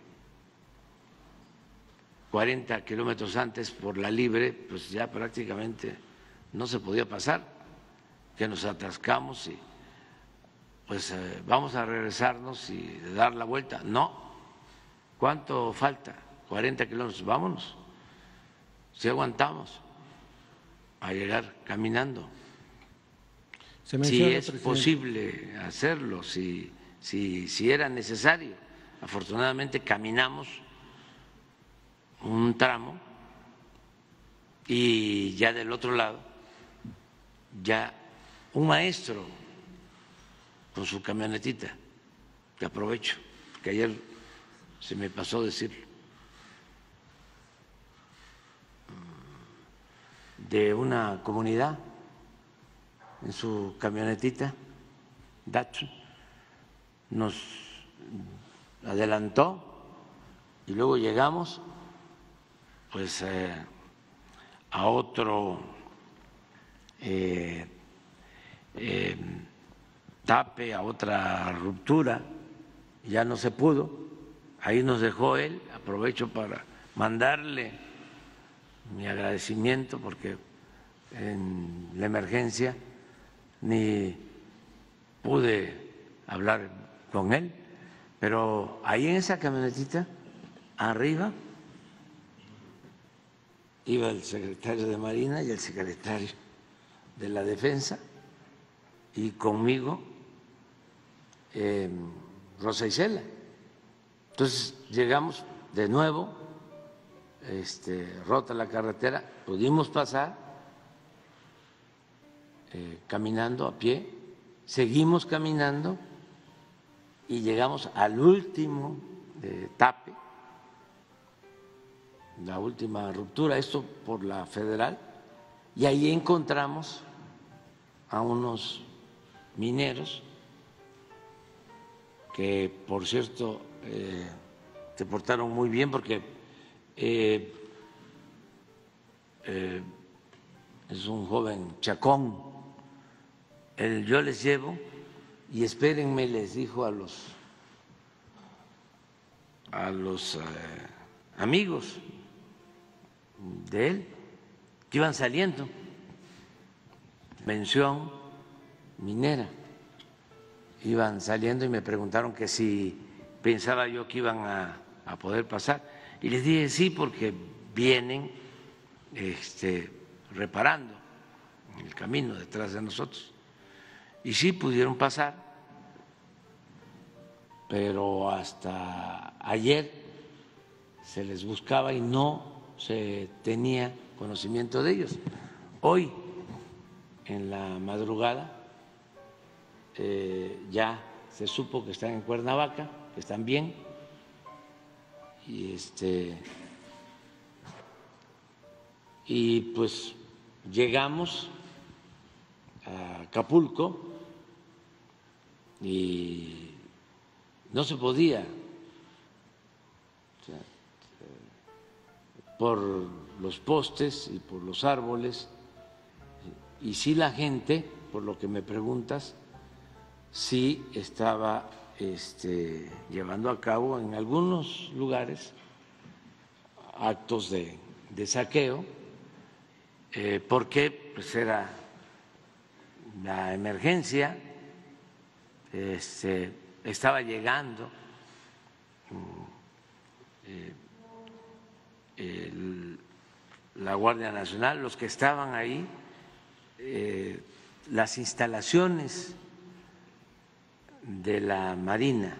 cuarenta kilómetros antes, por la libre, pues ya prácticamente no se podía pasar, que nos atascamos y pues eh, vamos a regresarnos y dar la vuelta. No, ¿cuánto falta? cuarenta kilómetros, vámonos, si aguantamos a llegar caminando. Se menciona, si es presidente, posible hacerlo, si, si, si era necesario. Afortunadamente caminamos un tramo y ya del otro lado, ya un maestro con su camionetita, que aprovecho, que ayer se me pasó decirlo, de una comunidad en su camionetita Datsun, nos adelantó y luego llegamos pues eh, a otro eh, eh, tape, a otra ruptura, ya no se pudo, ahí nos dejó él, aprovecho para mandarle mi agradecimiento porque en la emergencia ni pude hablar con él, pero ahí en esa camionetita, arriba, iba el secretario de Marina y el secretario de la Defensa, y conmigo eh, Rosa Isela. Entonces llegamos de nuevo, este, rota la carretera, pudimos pasar eh, caminando a pie, seguimos caminando y llegamos al último eh, tape, la última ruptura, esto por la Federal, y ahí encontramos a unos mineros que, por cierto, eh, se portaron muy bien porque eh, eh, es un joven chacón. El, yo les llevo y espérenme, les dijo a los a los eh, amigos de él que iban saliendo, mención minera, iban saliendo y me preguntaron que si pensaba yo que iban a, a poder pasar, y les dije sí, porque vienen este, reparando el camino detrás de nosotros, y sí pudieron pasar, pero hasta ayer se les buscaba y no se tenía conocimiento de ellos. Hoy, en la madrugada, eh, ya se supo que están en Cuernavaca, que están bien, y este y pues llegamos a Acapulco y no se podía, o sea, por los postes y por los árboles, y sí la gente, por lo que me preguntas, sí estaba este, llevando a cabo en algunos lugares actos de, de saqueo, eh, porque pues era la emergencia, este, estaba llegando eh, el, la Guardia Nacional, los que estaban ahí, eh, las instalaciones de la Marina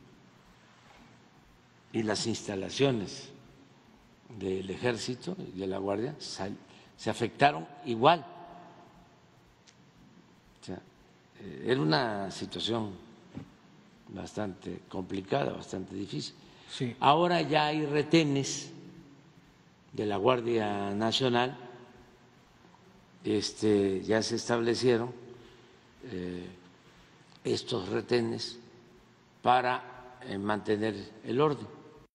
y las instalaciones del Ejército y de la Guardia se afectaron igual. O sea, era una situación bastante complicada, bastante difícil. Sí. Ahora ya hay retenes de la Guardia Nacional, este, ya se establecieron eh, estos retenes para eh, mantener el orden.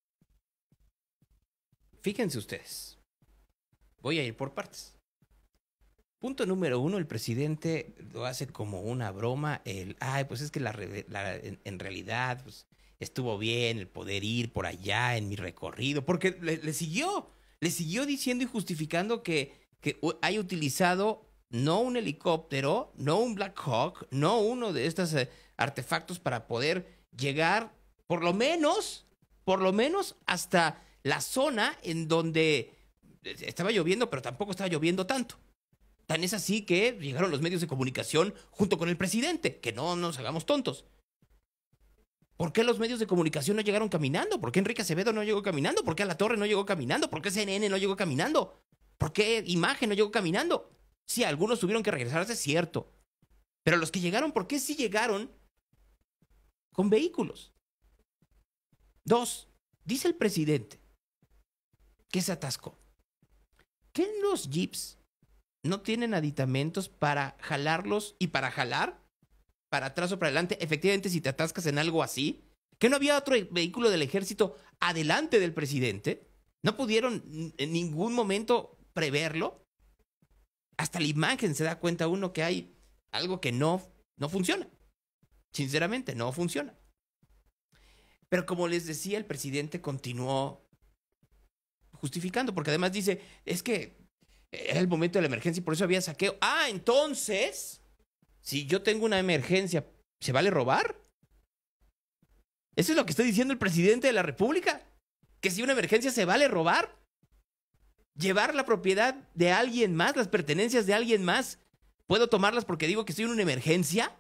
Fíjense ustedes, voy a ir por partes. Punto número uno, el presidente lo hace como una broma, el, ay, pues es que la, la, en, en realidad pues, estuvo bien el poder ir por allá en mi recorrido, porque le, le siguió, le siguió diciendo y justificando que, que haya utilizado no un helicóptero, no un Black Hawk, no uno de estos eh, artefactos para poder llegar, por lo menos, por lo menos hasta la zona en donde estaba lloviendo, pero tampoco estaba lloviendo tanto. Tan es así que llegaron los medios de comunicación junto con el presidente, que no nos hagamos tontos. ¿Por qué los medios de comunicación no llegaron caminando? ¿Por qué Enrique Acevedo no llegó caminando? ¿Por qué Alatorre no llegó caminando? ¿Por qué C N N no llegó caminando? ¿Por qué Imagen no llegó caminando? Sí, algunos tuvieron que regresarse, es cierto. Pero los que llegaron, ¿por qué sí llegaron con vehículos? Dos, dice el presidente que se atascó. ¿Que en los jeeps no tienen aditamentos para jalarlos y para jalar para atrás o para adelante? Efectivamente, si te atascas en algo así, ¿que no había otro vehículo del ejército adelante del presidente? ¿No pudieron en ningún momento preverlo? Hasta la imagen se da cuenta uno que hay algo que no, no funciona. Sinceramente, no funciona. Pero como les decía, el presidente continuó justificando, porque además dice, es que era el momento de la emergencia y por eso había saqueo. Ah, entonces, si yo tengo una emergencia, ¿se vale robar? ¿Eso es lo que está diciendo el presidente de la República? ¿Que si una emergencia se vale robar? ¿Llevar la propiedad de alguien más, las pertenencias de alguien más? ¿Puedo tomarlas porque digo que estoy en una emergencia?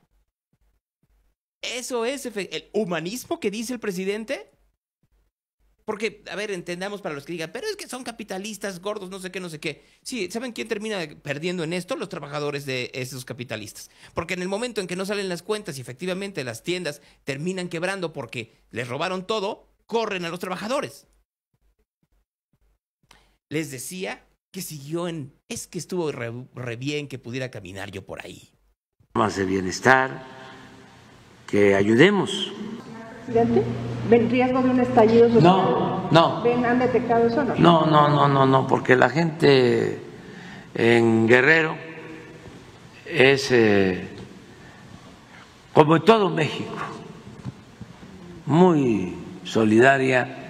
¿Eso es el humanismo que dice el presidente? Porque, a ver, entendamos para los que digan, pero es que son capitalistas gordos, no sé qué, no sé qué. Sí, ¿saben quién termina perdiendo en esto? Los trabajadores de esos capitalistas. Porque en el momento en que no salen las cuentas y efectivamente las tiendas terminan quebrando porque les robaron todo, corren a los trabajadores. Les decía que siguió en... Es que estuvo re, re bien que pudiera caminar yo por ahí. Más de bienestar, que ayudemos. Presidente, ¿ven riesgo de un estallido social? No, no. ¿Ven, han detectado eso o no? No, no, no, no, no, porque la gente en Guerrero es, eh, como en todo México, muy solidaria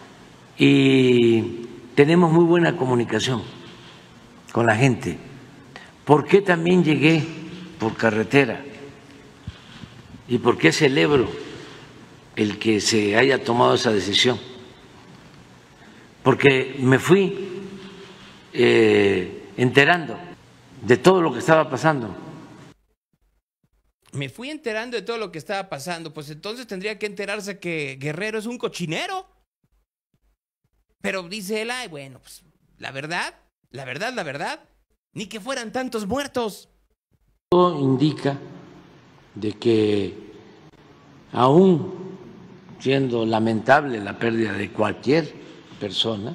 y tenemos muy buena comunicación con la gente. ¿Por qué también llegué por carretera? ¿Y por qué celebro el que se haya tomado esa decisión? Porque me fui eh, enterando de todo lo que estaba pasando. Me fui enterando de todo lo que estaba pasando, pues entonces tendría que enterarse que Guerrero es un cochinero. Pero dice él, ay, bueno, pues la verdad, la verdad, la verdad, ni que fueran tantos muertos. Todo indica de que aún siendo lamentable la pérdida de cualquier persona,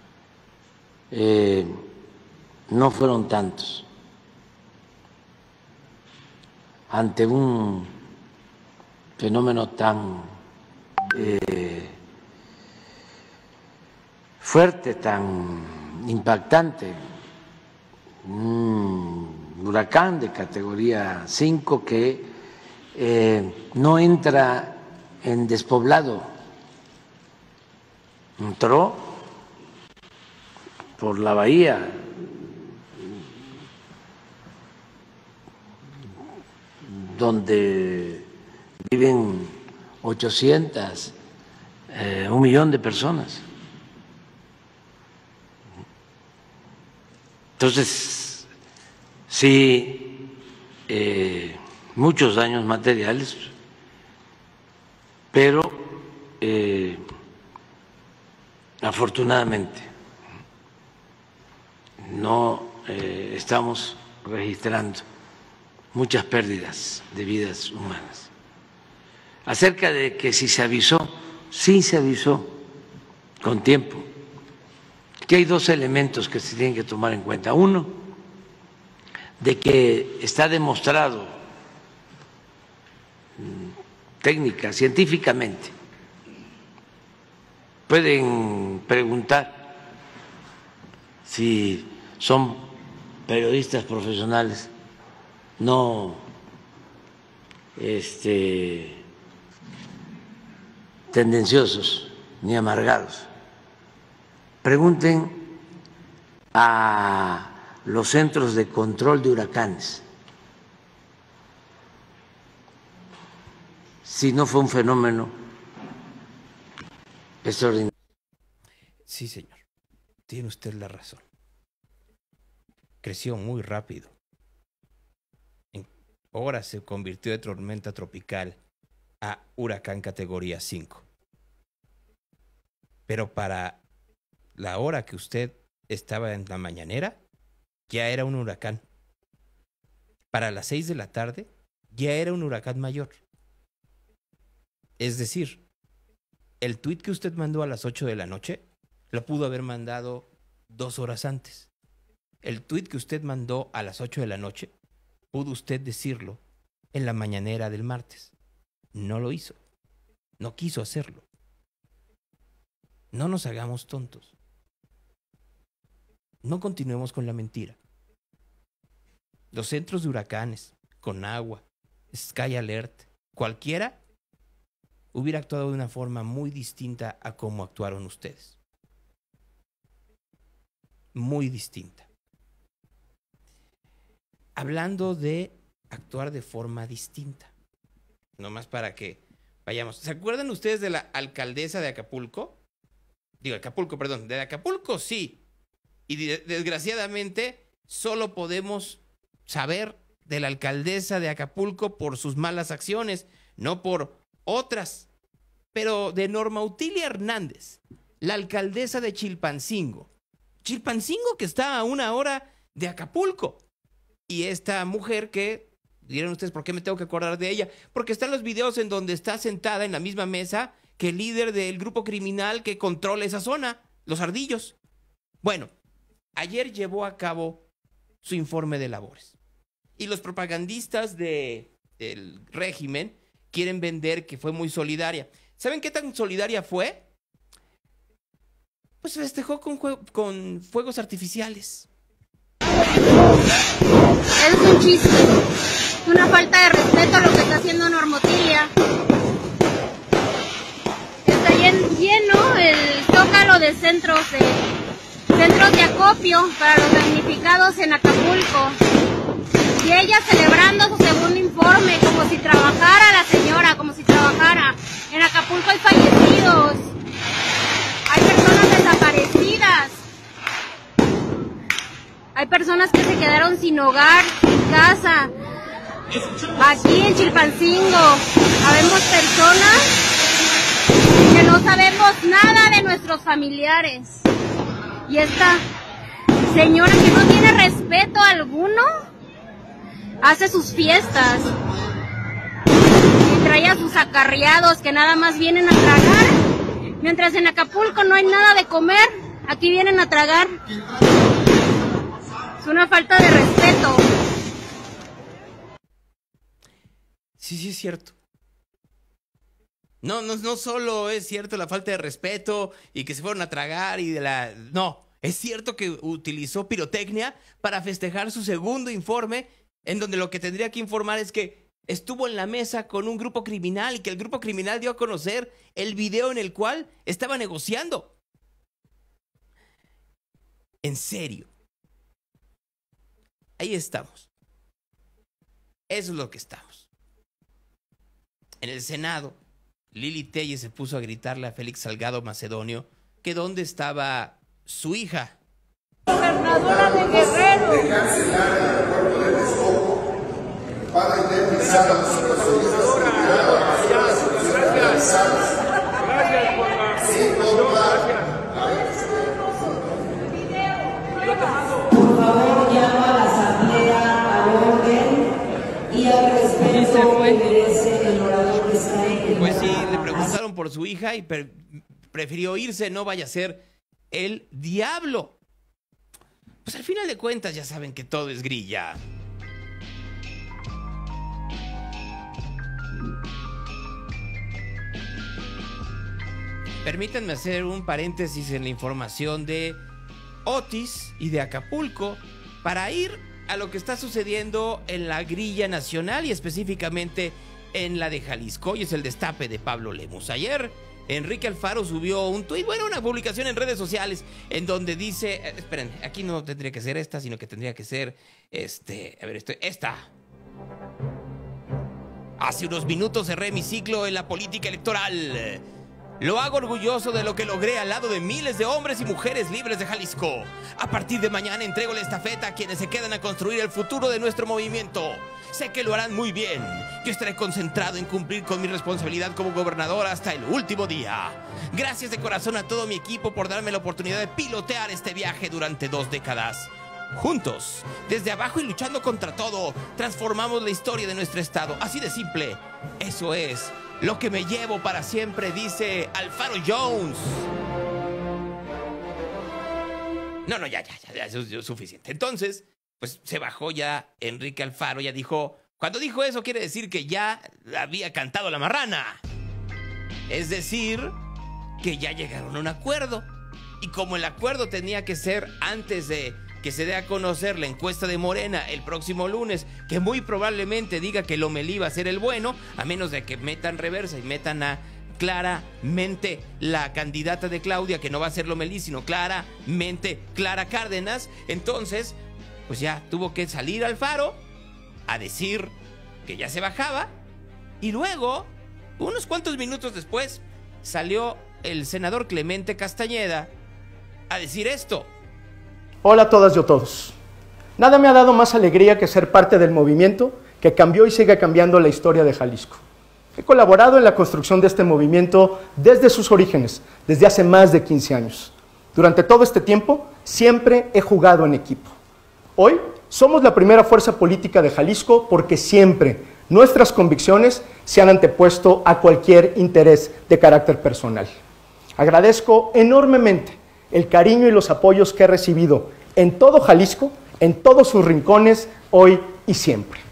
eh, no fueron tantos. Ante un fenómeno tan eh, fuerte, tan impactante, un huracán de categoría cinco que eh, no entra en despoblado, entró por la bahía, donde viven ochocientas, eh, un millón de personas. Entonces, sí, eh, muchos daños materiales, pero eh, afortunadamente no eh, estamos registrando muchas pérdidas de vidas humanas. Acerca de que si se avisó, sí se avisó con tiempo. Que hay dos elementos que se tienen que tomar en cuenta. Uno, de que está demostrado técnica, científicamente. Pueden preguntar si son periodistas profesionales, no este, tendenciosos ni amargados. Pregunten a los centros de control de huracanes si no fue un fenómeno extraordinario. Sí, señor. Tiene usted la razón. Creció muy rápido. En horas se convirtió de tormenta tropical a huracán categoría cinco. Pero para la hora que usted estaba en la mañanera, ya era un huracán. Para las seis de la tarde, ya era un huracán mayor. Es decir, el tuit que usted mandó a las ocho de la noche, lo pudo haber mandado dos horas antes. El tuit que usted mandó a las ocho de la noche, pudo usted decirlo en la mañanera del martes. No lo hizo. No quiso hacerlo. No nos hagamos tontos. No continuemos con la mentira. Los centros de huracanes, Conagua, Sky Alert, cualquiera hubiera actuado de una forma muy distinta a cómo actuaron ustedes. muy distinta. Hablando de actuar de forma distinta, nomás para que vayamos. ¿Se acuerdan ustedes de la alcaldesa de Acapulco? Digo, Acapulco, perdón, de Acapulco sí. Y de- desgraciadamente solo podemos saber de la alcaldesa de Acapulco por sus malas acciones, no por otras. Pero de Norma Utilia Hernández, la alcaldesa de Chilpancingo. Chilpancingo que está a una hora de Acapulco. Y esta mujer que, dirán ustedes, ¿por qué me tengo que acordar de ella? Porque están los videos en donde está sentada en la misma mesa que el líder del grupo criminal que controla esa zona, los Ardillos. Bueno, ayer llevó a cabo su informe de labores. Y los propagandistas de, del régimen quieren vender que fue muy solidaria. ¿Saben qué tan solidaria fue? Pues festejó con, jue- con fuegos artificiales. Es un chiste, una falta de respeto a lo que está haciendo Norma Utilia. Está llen- lleno el zócalo de centros de centros de acopio para los damnificados en Acapulco. Y ella celebrando su segundo informe, como si trabajara la señora, como si trabajara. En Acapulco hay fallecidos, hay personas desaparecidas. Hay personas que se quedaron sin hogar, sin casa. Aquí en Chilpancingo habemos personas que no sabemos nada de nuestros familiares. Y esta señora que no tiene respeto alguno hace sus fiestas y trae a sus acarreados que nada más vienen a tragar. Mientras en Acapulco no hay nada de comer, aquí vienen a tragar. Es una falta de respeto. Sí, sí es cierto. No, no, no solo es cierto la falta de respeto y que se fueron a tragar y de la... No, es cierto que utilizó pirotecnia para festejar su segundo informe, en donde lo que tendría que informar es que estuvo en la mesa con un grupo criminal y que el grupo criminal dio a conocer el video en el cual estaba negociando. En serio. Ahí estamos. Eso es lo que estamos. En el Senado, Lili Telles se puso a gritarle a Félix Salgado Macedonio que dónde estaba su hija. Gobernadora de Guerrero. De cancelar el aeropuerto de Texcoco para indemnizar a los inversores realizadas. Gracias por la presentación, gracias. Por favor, llama a la asamblea al orden y al respeto que merece el orador que está en el Pues sí, le preguntaron por su hija y pre- prefirió irse, no vaya a ser el diablo. Pues al final de cuentas ya saben que todo es grilla. Permítanme hacer un paréntesis en la información de Otis y de Acapulco para ir a lo que está sucediendo en la grilla nacional y específicamente en la de Jalisco. Y es el destape de Pablo Lemus. Ayer Enrique Alfaro subió un tuit, bueno, una publicación en redes sociales en donde dice, eh, esperen, aquí no tendría que ser esta, sino que tendría que ser, este, a ver, esto, esta. Hace unos minutos cerré mi ciclo en la política electoral. Lo hago orgulloso de lo que logré al lado de miles de hombres y mujeres libres de Jalisco. A partir de mañana entrego la estafeta a quienes se quedan a construir el futuro de nuestro movimiento. Sé que lo harán muy bien. Yo estaré concentrado en cumplir con mi responsabilidad como gobernador hasta el último día. Gracias de corazón a todo mi equipo por darme la oportunidad de pilotear este viaje durante dos décadas. Juntos, desde abajo y luchando contra todo, transformamos la historia de nuestro estado. Así de simple. Eso es lo que me llevo para siempre, dice Alfaro Jones. No, no, ya, ya, ya, ya, eso es suficiente. Entonces, pues se bajó ya Enrique Alfaro, ya dijo, cuando dijo eso quiere decir que ya había cantado la marrana. Es decir, que ya llegaron a un acuerdo. Y como el acuerdo tenía que ser antes de que se dé a conocer la encuesta de Morena el próximo lunes, que muy probablemente diga que Lomelí va a ser el bueno, a menos de que metan reversa y metan a claramente la candidata de Claudia, que no va a ser Lomelí, sino claramente Clara Cárdenas. Entonces, pues ya tuvo que salir Alfaro a decir que ya se bajaba. Y luego, unos cuantos minutos después, salió el senador Clemente Castañeda a decir esto. Hola a todas y a todos. Nada me ha dado más alegría que ser parte del movimiento que cambió y sigue cambiando la historia de Jalisco. He colaborado en la construcción de este movimiento desde sus orígenes, desde hace más de quince años. Durante todo este tiempo, siempre he jugado en equipo. Hoy, somos la primera fuerza política de Jalisco porque siempre nuestras convicciones se han antepuesto a cualquier interés de carácter personal. Agradezco enormemente el cariño y los apoyos que he recibido en todo Jalisco, en todos sus rincones, hoy y siempre.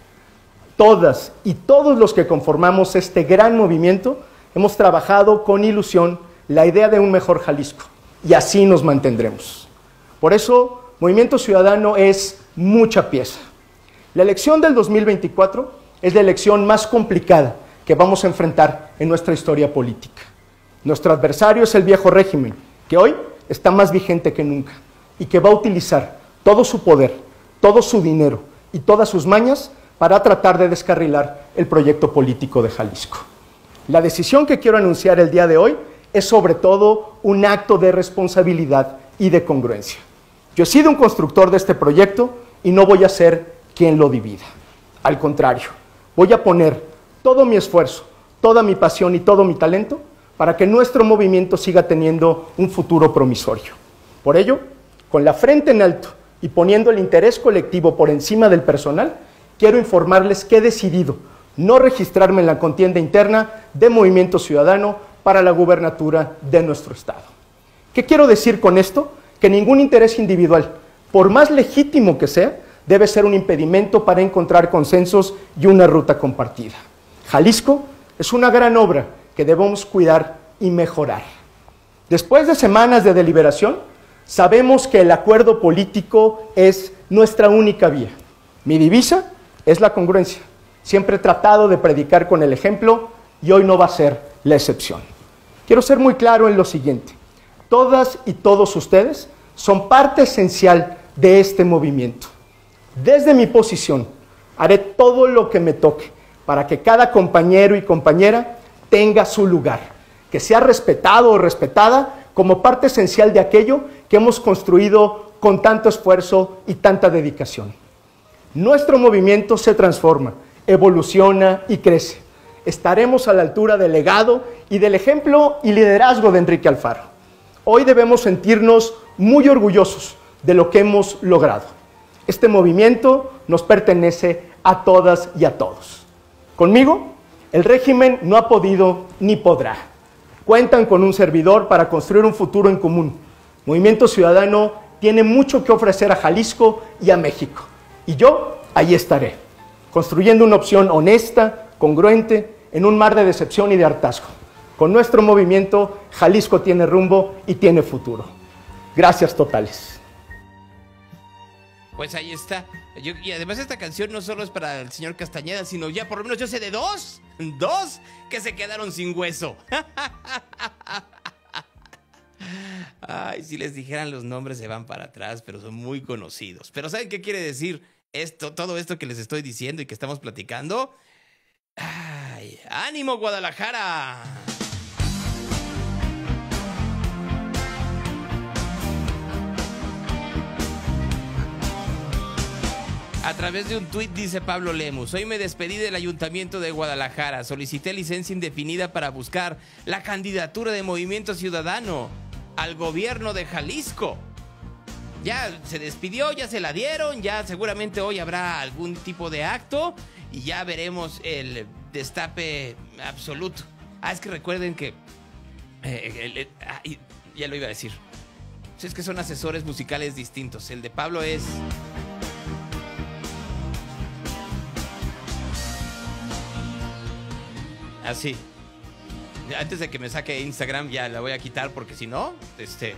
Todas y todos los que conformamos este gran movimiento hemos trabajado con ilusión la idea de un mejor Jalisco y así nos mantendremos. Por eso, Movimiento Ciudadano es mucha pieza. La elección del dos mil veinticuatro es la elección más complicada que vamos a enfrentar en nuestra historia política. Nuestro adversario es el viejo régimen, que hoy está más vigente que nunca y que va a utilizar todo su poder, todo su dinero y todas sus mañas para tratar de descarrilar el proyecto político de Jalisco. La decisión que quiero anunciar el día de hoy es sobre todo un acto de responsabilidad y de congruencia. Yo he sido un constructor de este proyecto y no voy a ser quien lo divida. Al contrario, voy a poner todo mi esfuerzo, toda mi pasión y todo mi talento para que nuestro movimiento siga teniendo un futuro promisorio. Por ello, con la frente en alto y poniendo el interés colectivo por encima del personal, quiero informarles que he decidido no registrarme en la contienda interna de Movimiento Ciudadano para la gubernatura de nuestro estado. ¿Qué quiero decir con esto? Que ningún interés individual, por más legítimo que sea, debe ser un impedimento para encontrar consensos y una ruta compartida. Jalisco es una gran obra que debemos cuidar y mejorar. Después de semanas de deliberación, sabemos que el acuerdo político es nuestra única vía. Mi divisa es la congruencia. Siempre he tratado de predicar con el ejemplo y hoy no va a ser la excepción. Quiero ser muy claro en lo siguiente. Todas y todos ustedes son parte esencial de este movimiento. Desde mi posición, haré todo lo que me toque para que cada compañero y compañera tenga su lugar, que sea respetado o respetada como parte esencial de aquello que hemos construido con tanto esfuerzo y tanta dedicación. Nuestro movimiento se transforma, evoluciona y crece. Estaremos a la altura del legado y del ejemplo y liderazgo de Enrique Alfaro. Hoy debemos sentirnos muy orgullosos de lo que hemos logrado. Este movimiento nos pertenece a todas y a todos. Conmigo, el régimen no ha podido ni podrá. Cuentan con un servidor para construir un futuro en común. Movimiento Ciudadano tiene mucho que ofrecer a Jalisco y a México. Y yo ahí estaré, construyendo una opción honesta, congruente, en un mar de decepción y de hartazgo. Con nuestro movimiento, Jalisco tiene rumbo y tiene futuro. Gracias totales. Pues ahí está. Yo, y además esta canción no solo es para el señor Castañeda, sino ya por lo menos yo sé de dos, dos que se quedaron sin hueso. Ay, si les dijeran los nombres se van para atrás, pero son muy conocidos. Pero ¿saben qué quiere decir esto, todo esto que les estoy diciendo y que estamos platicando? Ay, ¡ánimo, Guadalajara! A través de un tuit dice Pablo Lemus: hoy me despedí del Ayuntamiento de Guadalajara. Solicité licencia indefinida para buscar la candidatura de Movimiento Ciudadano al gobierno de Jalisco. Ya se despidió, ya se la dieron, ya seguramente hoy habrá algún tipo de acto y ya veremos el destape absoluto. Ah, es que recuerden que... Eh, el, el, ah, ya lo iba a decir. Es que son asesores musicales distintos. El de Pablo es... así. Antes de que me saque Instagram ya la voy a quitar porque si no, este...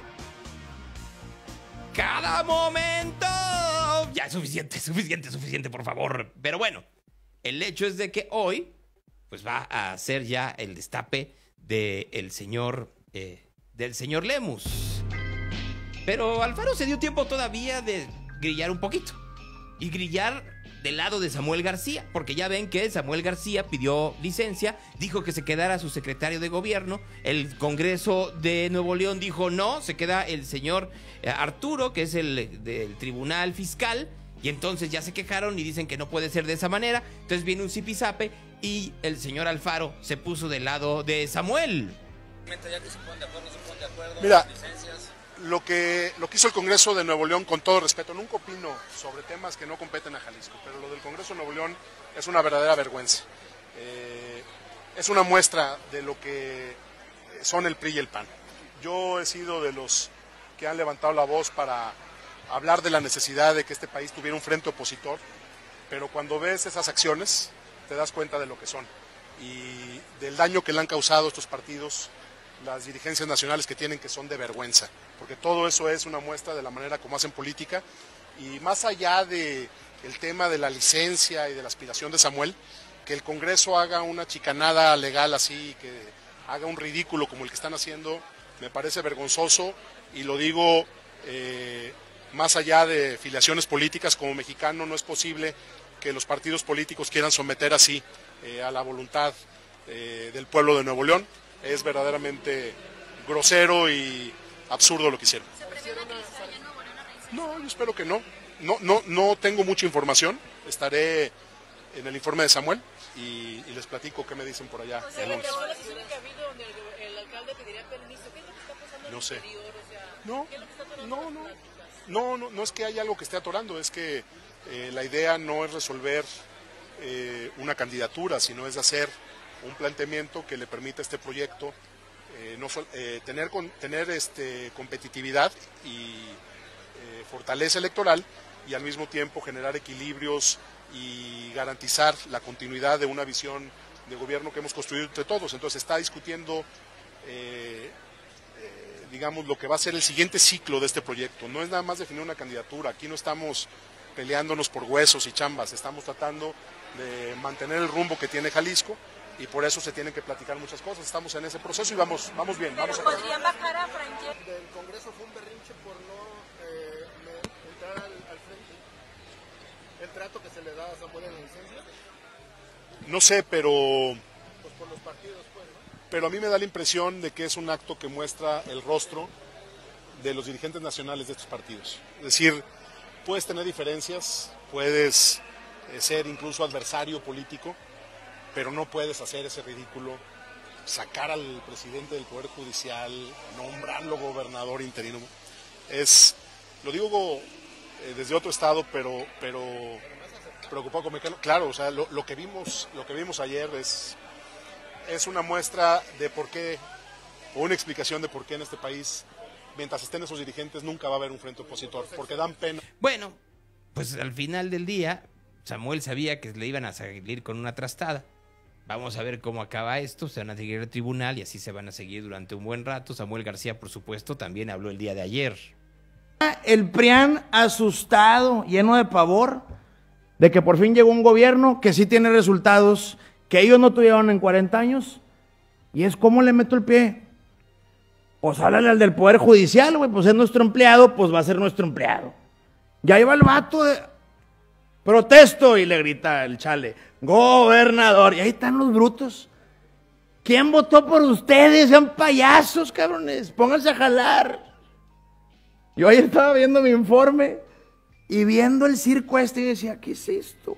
¡cada momento! Ya es suficiente, suficiente, suficiente, por favor. Pero bueno, el hecho es de que hoy, pues va a ser ya el destape del señor, eh, del señor Lemus. Pero Alfaro se dio tiempo todavía de grillar un poquito. Y grillar del lado de Samuel García, porque ya ven que Samuel García pidió licencia, dijo que se quedara su secretario de gobierno. El Congreso de Nuevo León dijo no, se queda el señor Arturo, que es el del Tribunal Fiscal, y entonces ya se quejaron y dicen que no puede ser de esa manera. Entonces viene un zipizape y el señor Alfaro se puso del lado de Samuel. Mira, lo que, lo que hizo el Congreso de Nuevo León, con todo respeto, nunca opino sobre temas que no competen a Jalisco, pero lo del Congreso de Nuevo León es una verdadera vergüenza. Eh, es una muestra de lo que son el P R I y el P A N. Yo he sido de los que han levantado la voz para hablar de la necesidad de que este país tuviera un frente opositor, pero cuando ves esas acciones te das cuenta de lo que son y del daño que le han causado estos partidos, las dirigencias nacionales que tienen, que son de vergüenza, porque todo eso es una muestra de la manera como hacen política. Y más allá de el tema de la licencia y de la aspiración de Samuel, que el Congreso haga una chicanada legal así, que haga un ridículo como el que están haciendo, me parece vergonzoso, y lo digo eh, más allá de filiaciones políticas. Como mexicano no es posible que los partidos políticos quieran someter así eh, a la voluntad eh, del pueblo de Nuevo León. Es verdaderamente grosero y absurdo lo que hicieron. No, yo espero que no. No, no, no tengo mucha información. Estaré en el informe de Samuel y, y les platico qué me dicen por allá. O sea, la decisión que ha habido donde el, el alcalde pediría permiso, ¿qué es lo que está pasando en no el sé. interior? O sea, no, ¿qué es lo que está pasando no, en no, las no, no, no es que haya algo que esté atorando, es que eh, la idea no es resolver eh, una candidatura, sino es hacer un planteamiento que le permita a este proyecto eh, no, eh, tener, con, tener este, competitividad y eh, fortaleza electoral, y al mismo tiempo generar equilibrios y garantizar la continuidad de una visión de gobierno que hemos construido entre todos. Entonces está discutiendo eh, eh, digamos lo que va a ser el siguiente ciclo de este proyecto. No es nada más definir una candidatura, aquí no estamos peleándonos por huesos y chambas, estamos tratando de mantener el rumbo que tiene Jalisco, y por eso se tienen que platicar muchas cosas. Estamos en ese proceso y vamos, vamos bien. Vamos a ¿Podrían bajar a Frank? Del Congreso fue un berrinche por no eh, me, entrar al, al frente. ¿El trato que se le da a Samuel en la licencia? No sé, pero... Pues por los partidos, pues, ¿no? Pero a mí me da la impresión de que es un acto que muestra el rostro de los dirigentes nacionales de estos partidos. Es decir, puedes tener diferencias, puedes eh, ser incluso adversario político, pero no puedes hacer ese ridículo, sacar al presidente del Poder Judicial, nombrarlo gobernador interino. Es, lo digo eh, desde otro estado, pero, pero preocupado como mexicano. Claro, o sea, lo, lo que vimos, lo que vimos ayer es, es una muestra de por qué, o una explicación de por qué en este país, mientras estén esos dirigentes, nunca va a haber un frente opositor, porque dan pena. Bueno, pues al final del día, Samuel sabía que le iban a salir con una trastada. Vamos a ver cómo acaba esto, se van a seguir al tribunal y así se van a seguir durante un buen rato. Samuel García, por supuesto, también habló el día de ayer. El P R I A N asustado, lleno de pavor, de que por fin llegó un gobierno que sí tiene resultados que ellos no tuvieron en cuarenta años, y es cómo le meto el pie. Pues háblale al del Poder Judicial, güey, pues es nuestro empleado, pues va a ser nuestro empleado. Ya iba el vato de... Protesto, y le grita el chale, gobernador, y ahí están los brutos. ¿Quién votó por ustedes? Sean payasos, cabrones, pónganse a jalar. Yo ayer estaba viendo mi informe y viendo el circo este y decía, ¿qué es esto?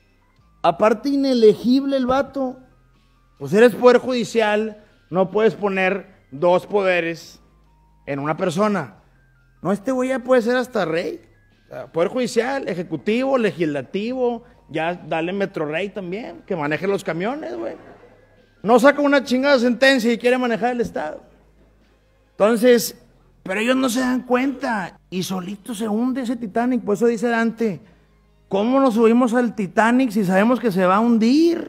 Aparte inelegible el vato. Pues eres Poder Judicial, no puedes poner dos poderes en una persona. No, este güey ya puede ser hasta rey. Poder Judicial, Ejecutivo, Legislativo, ya dale Metro Rey también, que maneje los camiones, güey. No saca una chingada sentencia y quiere manejar el Estado. Entonces, pero ellos no se dan cuenta y solito se hunde ese Titanic. Por eso dice Dante, ¿cómo nos subimos al Titanic si sabemos que se va a hundir?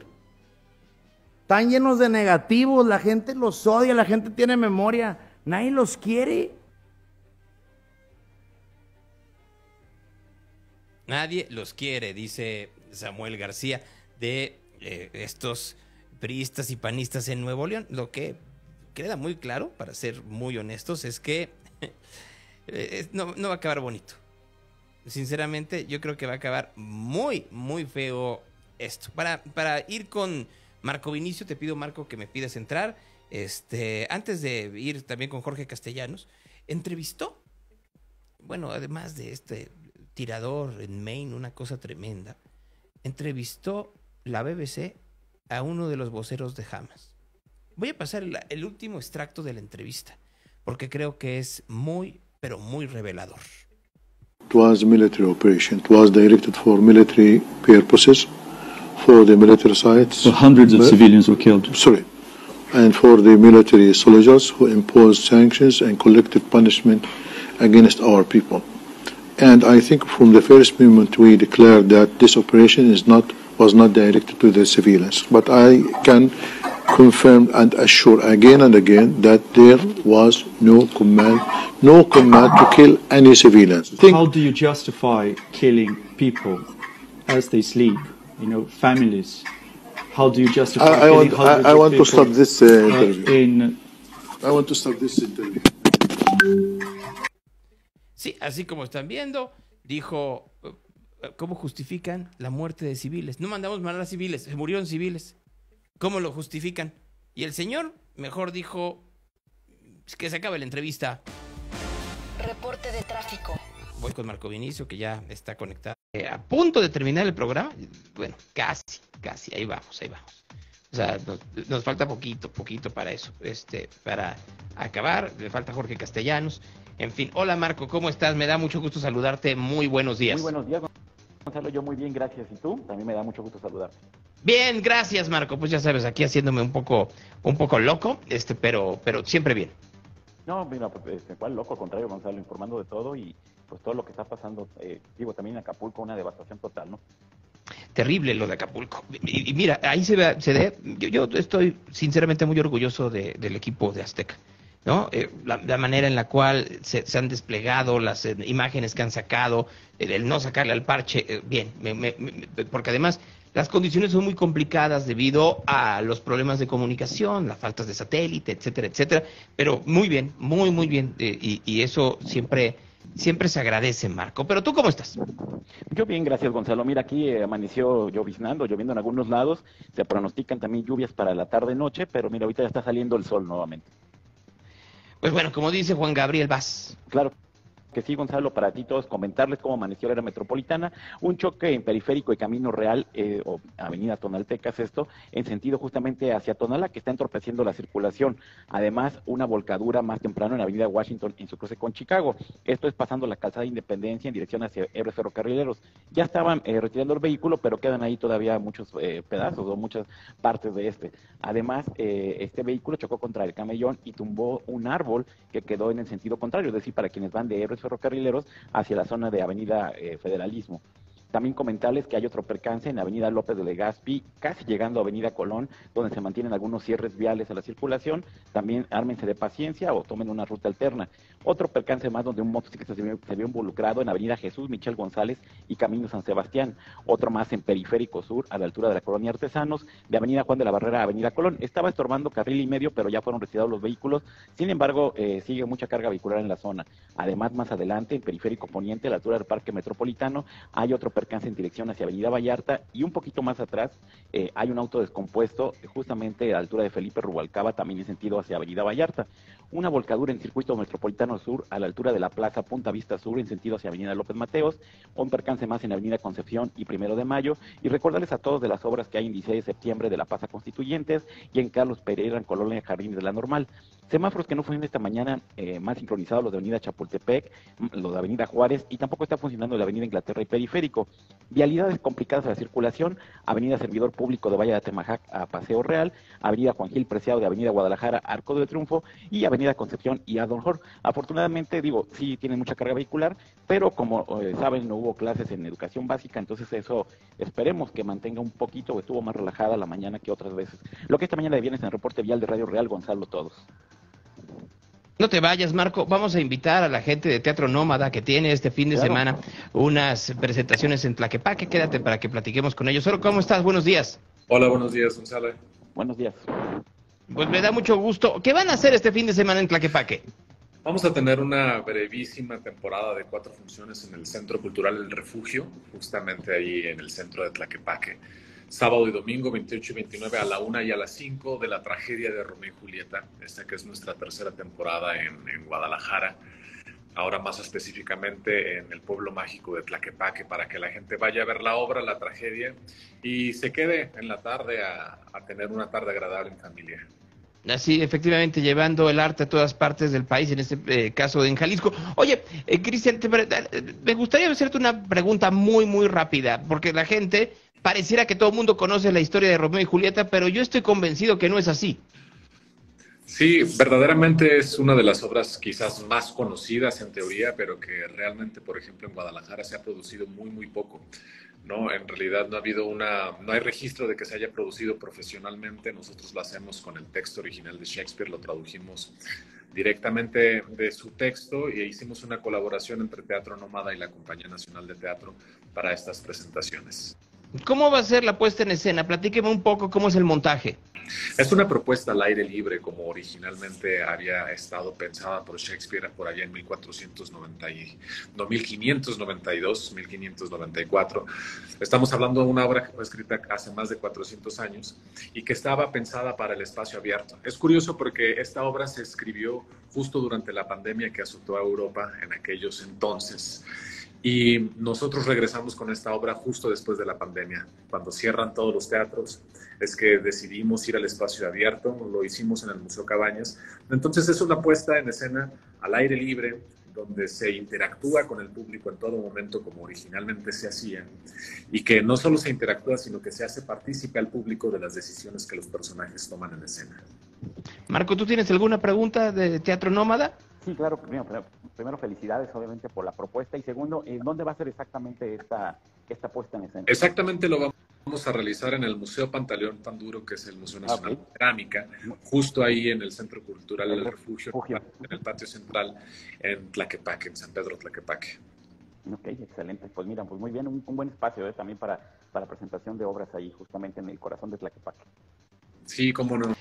Están llenos de negativos, la gente los odia, la gente tiene memoria, nadie los quiere. Nadie los quiere, dice Samuel García, de eh, estos priistas y panistas en Nuevo León, lo que queda muy claro, para ser muy honestos, es que es, no, no va a acabar bonito. Sinceramente, yo creo que va a acabar muy, muy feo esto. Para, para ir con Marco Vinicio, te pido, Marco, que me pidas entrar. Este, antes de ir también con Jorge Castellanos, entrevistó, bueno, además de este tirador en Maine, una cosa tremenda, entrevistó la B B C a uno de los voceros de Hamas. Voy a pasar el, el último extracto de la entrevista, porque creo que es muy, pero muy revelador. It was a military operation. It was directed for military purposes, for the military sites. So hundreds of but, civilians were killed. Sorry. And for the military soldiers who imposed sanctions and collected punishment against our people. And I think from the first moment we declared that this operation is not was not directed to the civilians. But I can confirm and assure again and again that there was no command, no command to kill any civilians. How do you justify killing people as they sleep? You know, families. How do you justify I, I killing want, hundreds I, I of want to people, stop this uh, interview. Uh, in... I want to stop this interview. Sí, así como están viendo, dijo, ¿cómo justifican la muerte de civiles? No mandamos matar a civiles, se murieron civiles. ¿Cómo lo justifican? Y el señor mejor dijo que se acabe la entrevista. Reporte de tráfico. Voy con Marco Vinicio, que ya está conectado. Eh, a punto de terminar el programa. Bueno, casi, casi, ahí vamos, ahí vamos. O sea, nos, nos falta poquito, poquito para eso. Este, para acabar, le falta Jorge Castellanos. En fin, hola Marco, ¿cómo estás? Me da mucho gusto saludarte. Muy buenos días. Muy buenos días, Gonzalo. Yo muy bien, gracias. ¿Y tú? También me da mucho gusto saludarte. Bien, gracias Marco. Pues ya sabes, aquí haciéndome un poco, un poco loco, este, pero, pero siempre bien. No, mira, pues, este, ¿cuál loco? Al contrario, Gonzalo, informando de todo y pues todo lo que está pasando. Eh, digo, también en Acapulco, una devastación total, ¿no? Terrible lo de Acapulco. Y, y mira, ahí se ve, se ve yo, yo estoy sinceramente muy orgulloso de, del equipo de Azteca, ¿no? Eh, la, la manera en la cual se, se han desplegado, las eh, imágenes que han sacado, el, el no sacarle al parche, eh, bien, me, me, me, porque además las condiciones son muy complicadas debido a los problemas de comunicación, las faltas de satélite, etcétera, etcétera, pero muy bien, muy, muy bien, eh, y, y eso siempre, siempre se agradece, Marco. Pero ¿tú cómo estás? Yo bien, gracias, Gonzalo. Mira, aquí eh, amaneció lloviznando, lloviendo en algunos lados, se pronostican también lluvias para la tarde-noche, pero mira, ahorita ya está saliendo el sol nuevamente. Pues bueno, como dice Juan Gabriel Vaz. Claro que sí, Gonzalo, para ti todos comentarles cómo amaneció la era metropolitana, un choque en Periférico y Camino Real, eh, o Avenida Tonaltecas, esto, en sentido justamente hacia Tonalá, que está entorpeciendo la circulación. Además, una volcadura más temprano en Avenida Washington, en su cruce con Chicago. Esto es pasando la calzada Independencia en dirección hacia Héroes Ferrocarrileros. Ya estaban eh, retirando el vehículo, pero quedan ahí todavía muchos eh, pedazos o muchas partes de este. Además, eh, este vehículo chocó contra el camellón y tumbó un árbol que quedó en el sentido contrario, es decir, para quienes van de Héroes Ferrocarrileros hacia la zona de Avenida eh, Federalismo. También comentarles que hay otro percance en Avenida López de Legazpi, casi llegando a Avenida Colón, donde se mantienen algunos cierres viales a la circulación. También ármense de paciencia o tomen una ruta alterna. Otro percance más donde un motociclista se vio, se vio involucrado en Avenida Jesús Michel González y Camino San Sebastián. Otro más en Periférico Sur, a la altura de la Colonia Artesanos, de Avenida Juan de la Barrera a Avenida Colón. Estaba estorbando carril y medio, pero ya fueron retirados los vehículos. Sin embargo, eh, sigue mucha carga vehicular en la zona. Además, más adelante, en Periférico Poniente, a la altura del Parque Metropolitano, hay otro percance en dirección hacia Avenida Vallarta, y un poquito más atrás eh, hay un auto descompuesto justamente a la altura de Felipe Rubalcaba, también en sentido hacia Avenida Vallarta. Una volcadura en Circuito Metropolitano Sur a la altura de la Plaza Punta Vista Sur en sentido hacia Avenida López Mateos, un percance más en Avenida Concepción y Primero de Mayo, y recordarles a todos de las obras que hay en dieciséis de septiembre de la Plaza Constituyentes y en Carlos Pereira en Colonia Jardines de la Normal. Semáforos que no funcionan esta mañana, eh, más sincronizados los de Avenida Chapultepec, los de Avenida Juárez, y tampoco está funcionando la Avenida Inglaterra y Periférico. Vialidades complicadas a la circulación, Avenida Servidor Público de Valle de Atemajac a Paseo Real, Avenida Juan Gil Preciado de Avenida Guadalajara, Arco de Triunfo, y Avenida Concepción y Adolfo. Afortunadamente, digo, sí tienen mucha carga vehicular, pero como eh, saben, no hubo clases en educación básica, entonces eso esperemos que mantenga un poquito, o estuvo más relajada la mañana que otras veces. Lo que esta mañana de viernes en el reporte vial de Radio Real, Gonzalo, todos. No te vayas, Marco. Vamos a invitar a la gente de Teatro Nómada, que tiene este fin de claro. semana unas presentaciones en Tlaquepaque. Quédate para que platiquemos con ellos. Solo, ¿cómo estás? Buenos días. Hola, buenos días, Gonzalo. Buenos días. Pues me da mucho gusto. ¿Qué van a hacer este fin de semana en Tlaquepaque? Vamos a tener una brevísima temporada de cuatro funciones en el Centro Cultural El Refugio, justamente ahí en el centro de Tlaquepaque. Sábado y domingo, veintiocho y veintinueve, a la una y a las cinco, de la tragedia de Romeo y Julieta, esta que es nuestra tercera temporada en, en Guadalajara, ahora más específicamente en el pueblo mágico de Tlaquepaque, para que la gente vaya a ver la obra, la tragedia, y se quede en la tarde a, a tener una tarde agradable en familia. Así, efectivamente, llevando el arte a todas partes del país, en este eh, caso en Jalisco. Oye, eh, Cristian, te, me gustaría hacerte una pregunta muy, muy rápida, porque la gente pareciera que todo el mundo conoce la historia de Romeo y Julieta, pero yo estoy convencido que no es así. Sí, verdaderamente es una de las obras quizás más conocidas en teoría, pero que realmente, por ejemplo, en Guadalajara se ha producido muy, muy poco, ¿no? En realidad no ha habido una, no hay registro de que se haya producido profesionalmente. Nosotros lo hacemos con el texto original de Shakespeare, lo tradujimos directamente de su texto y hicimos una colaboración entre Teatro Nómada y la Compañía Nacional de Teatro para estas presentaciones. ¿Cómo va a ser la puesta en escena? Platíqueme un poco cómo es el montaje. Es una propuesta al aire libre, como originalmente había estado pensada por Shakespeare por allá en mil cuatrocientos noventa y, no, mil quinientos noventa y dos, mil quinientos noventa y cuatro. Estamos hablando de una obra que fue escrita hace más de cuatrocientos años y que estaba pensada para el espacio abierto. Es curioso porque esta obra se escribió justo durante la pandemia que azotó a Europa en aquellos entonces. Y nosotros regresamos con esta obra justo después de la pandemia. Cuando cierran todos los teatros, es que decidimos ir al espacio abierto, lo hicimos en el Museo Cabañas. Entonces es una puesta en escena al aire libre, donde se interactúa con el público en todo momento como originalmente se hacía, y que no solo se interactúa, sino que se hace partícipe al público de las decisiones que los personajes toman en escena. Marco, ¿tú tienes alguna pregunta de Teatro Nómada? Sí, claro. Primero, primero felicidades, obviamente, por la propuesta. Y segundo, ¿dónde va a ser exactamente esta, esta puesta en escena? Exactamente lo vamos a realizar en el Museo Pantaleón Panduro, que es el Museo Nacional okay. de Cerámica, justo ahí en el Centro Cultural del Refugio, Refugio, en el patio central, en Tlaquepaque, en San Pedro Tlaquepaque. Ok, excelente. Pues mira, pues muy bien, un, un buen espacio ¿eh? también para, para presentación de obras ahí, justamente en el corazón de Tlaquepaque. Sí, cómo no.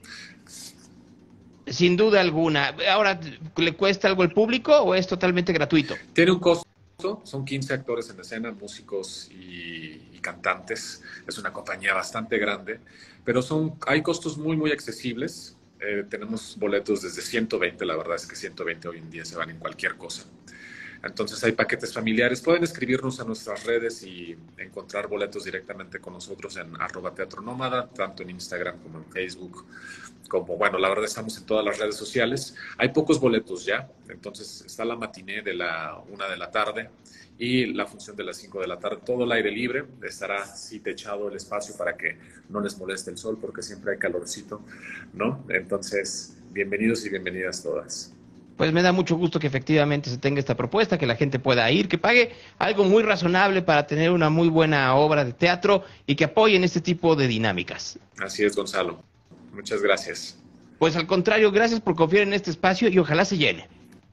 Sin duda alguna. Ahora, ¿le cuesta algo al público o es totalmente gratuito? Tiene un costo, son quince actores en escena, músicos y, y cantantes. Es una compañía bastante grande, pero son, hay costos muy, muy accesibles. Eh, tenemos boletos desde ciento veinte, la verdad es que ciento veinte hoy en día se van en cualquier cosa. Entonces hay paquetes familiares. Pueden escribirnos a nuestras redes y encontrar boletos directamente con nosotros en arroba Teatro Nómada, tanto en Instagram como en Facebook. Como, bueno, la verdad estamos en todas las redes sociales. Hay pocos boletos ya, entonces está la matiné de la una de la tarde y la función de las cinco de la tarde. Todo al aire libre, estará así techado el espacio para que no les moleste el sol porque siempre hay calorcito, ¿no? Entonces, bienvenidos y bienvenidas todas. Pues me da mucho gusto que efectivamente se tenga esta propuesta, que la gente pueda ir, que pague algo muy razonable para tener una muy buena obra de teatro y que apoyen este tipo de dinámicas. Así es, Gonzalo. Muchas gracias. Pues al contrario, gracias por confiar en este espacio y ojalá se llene.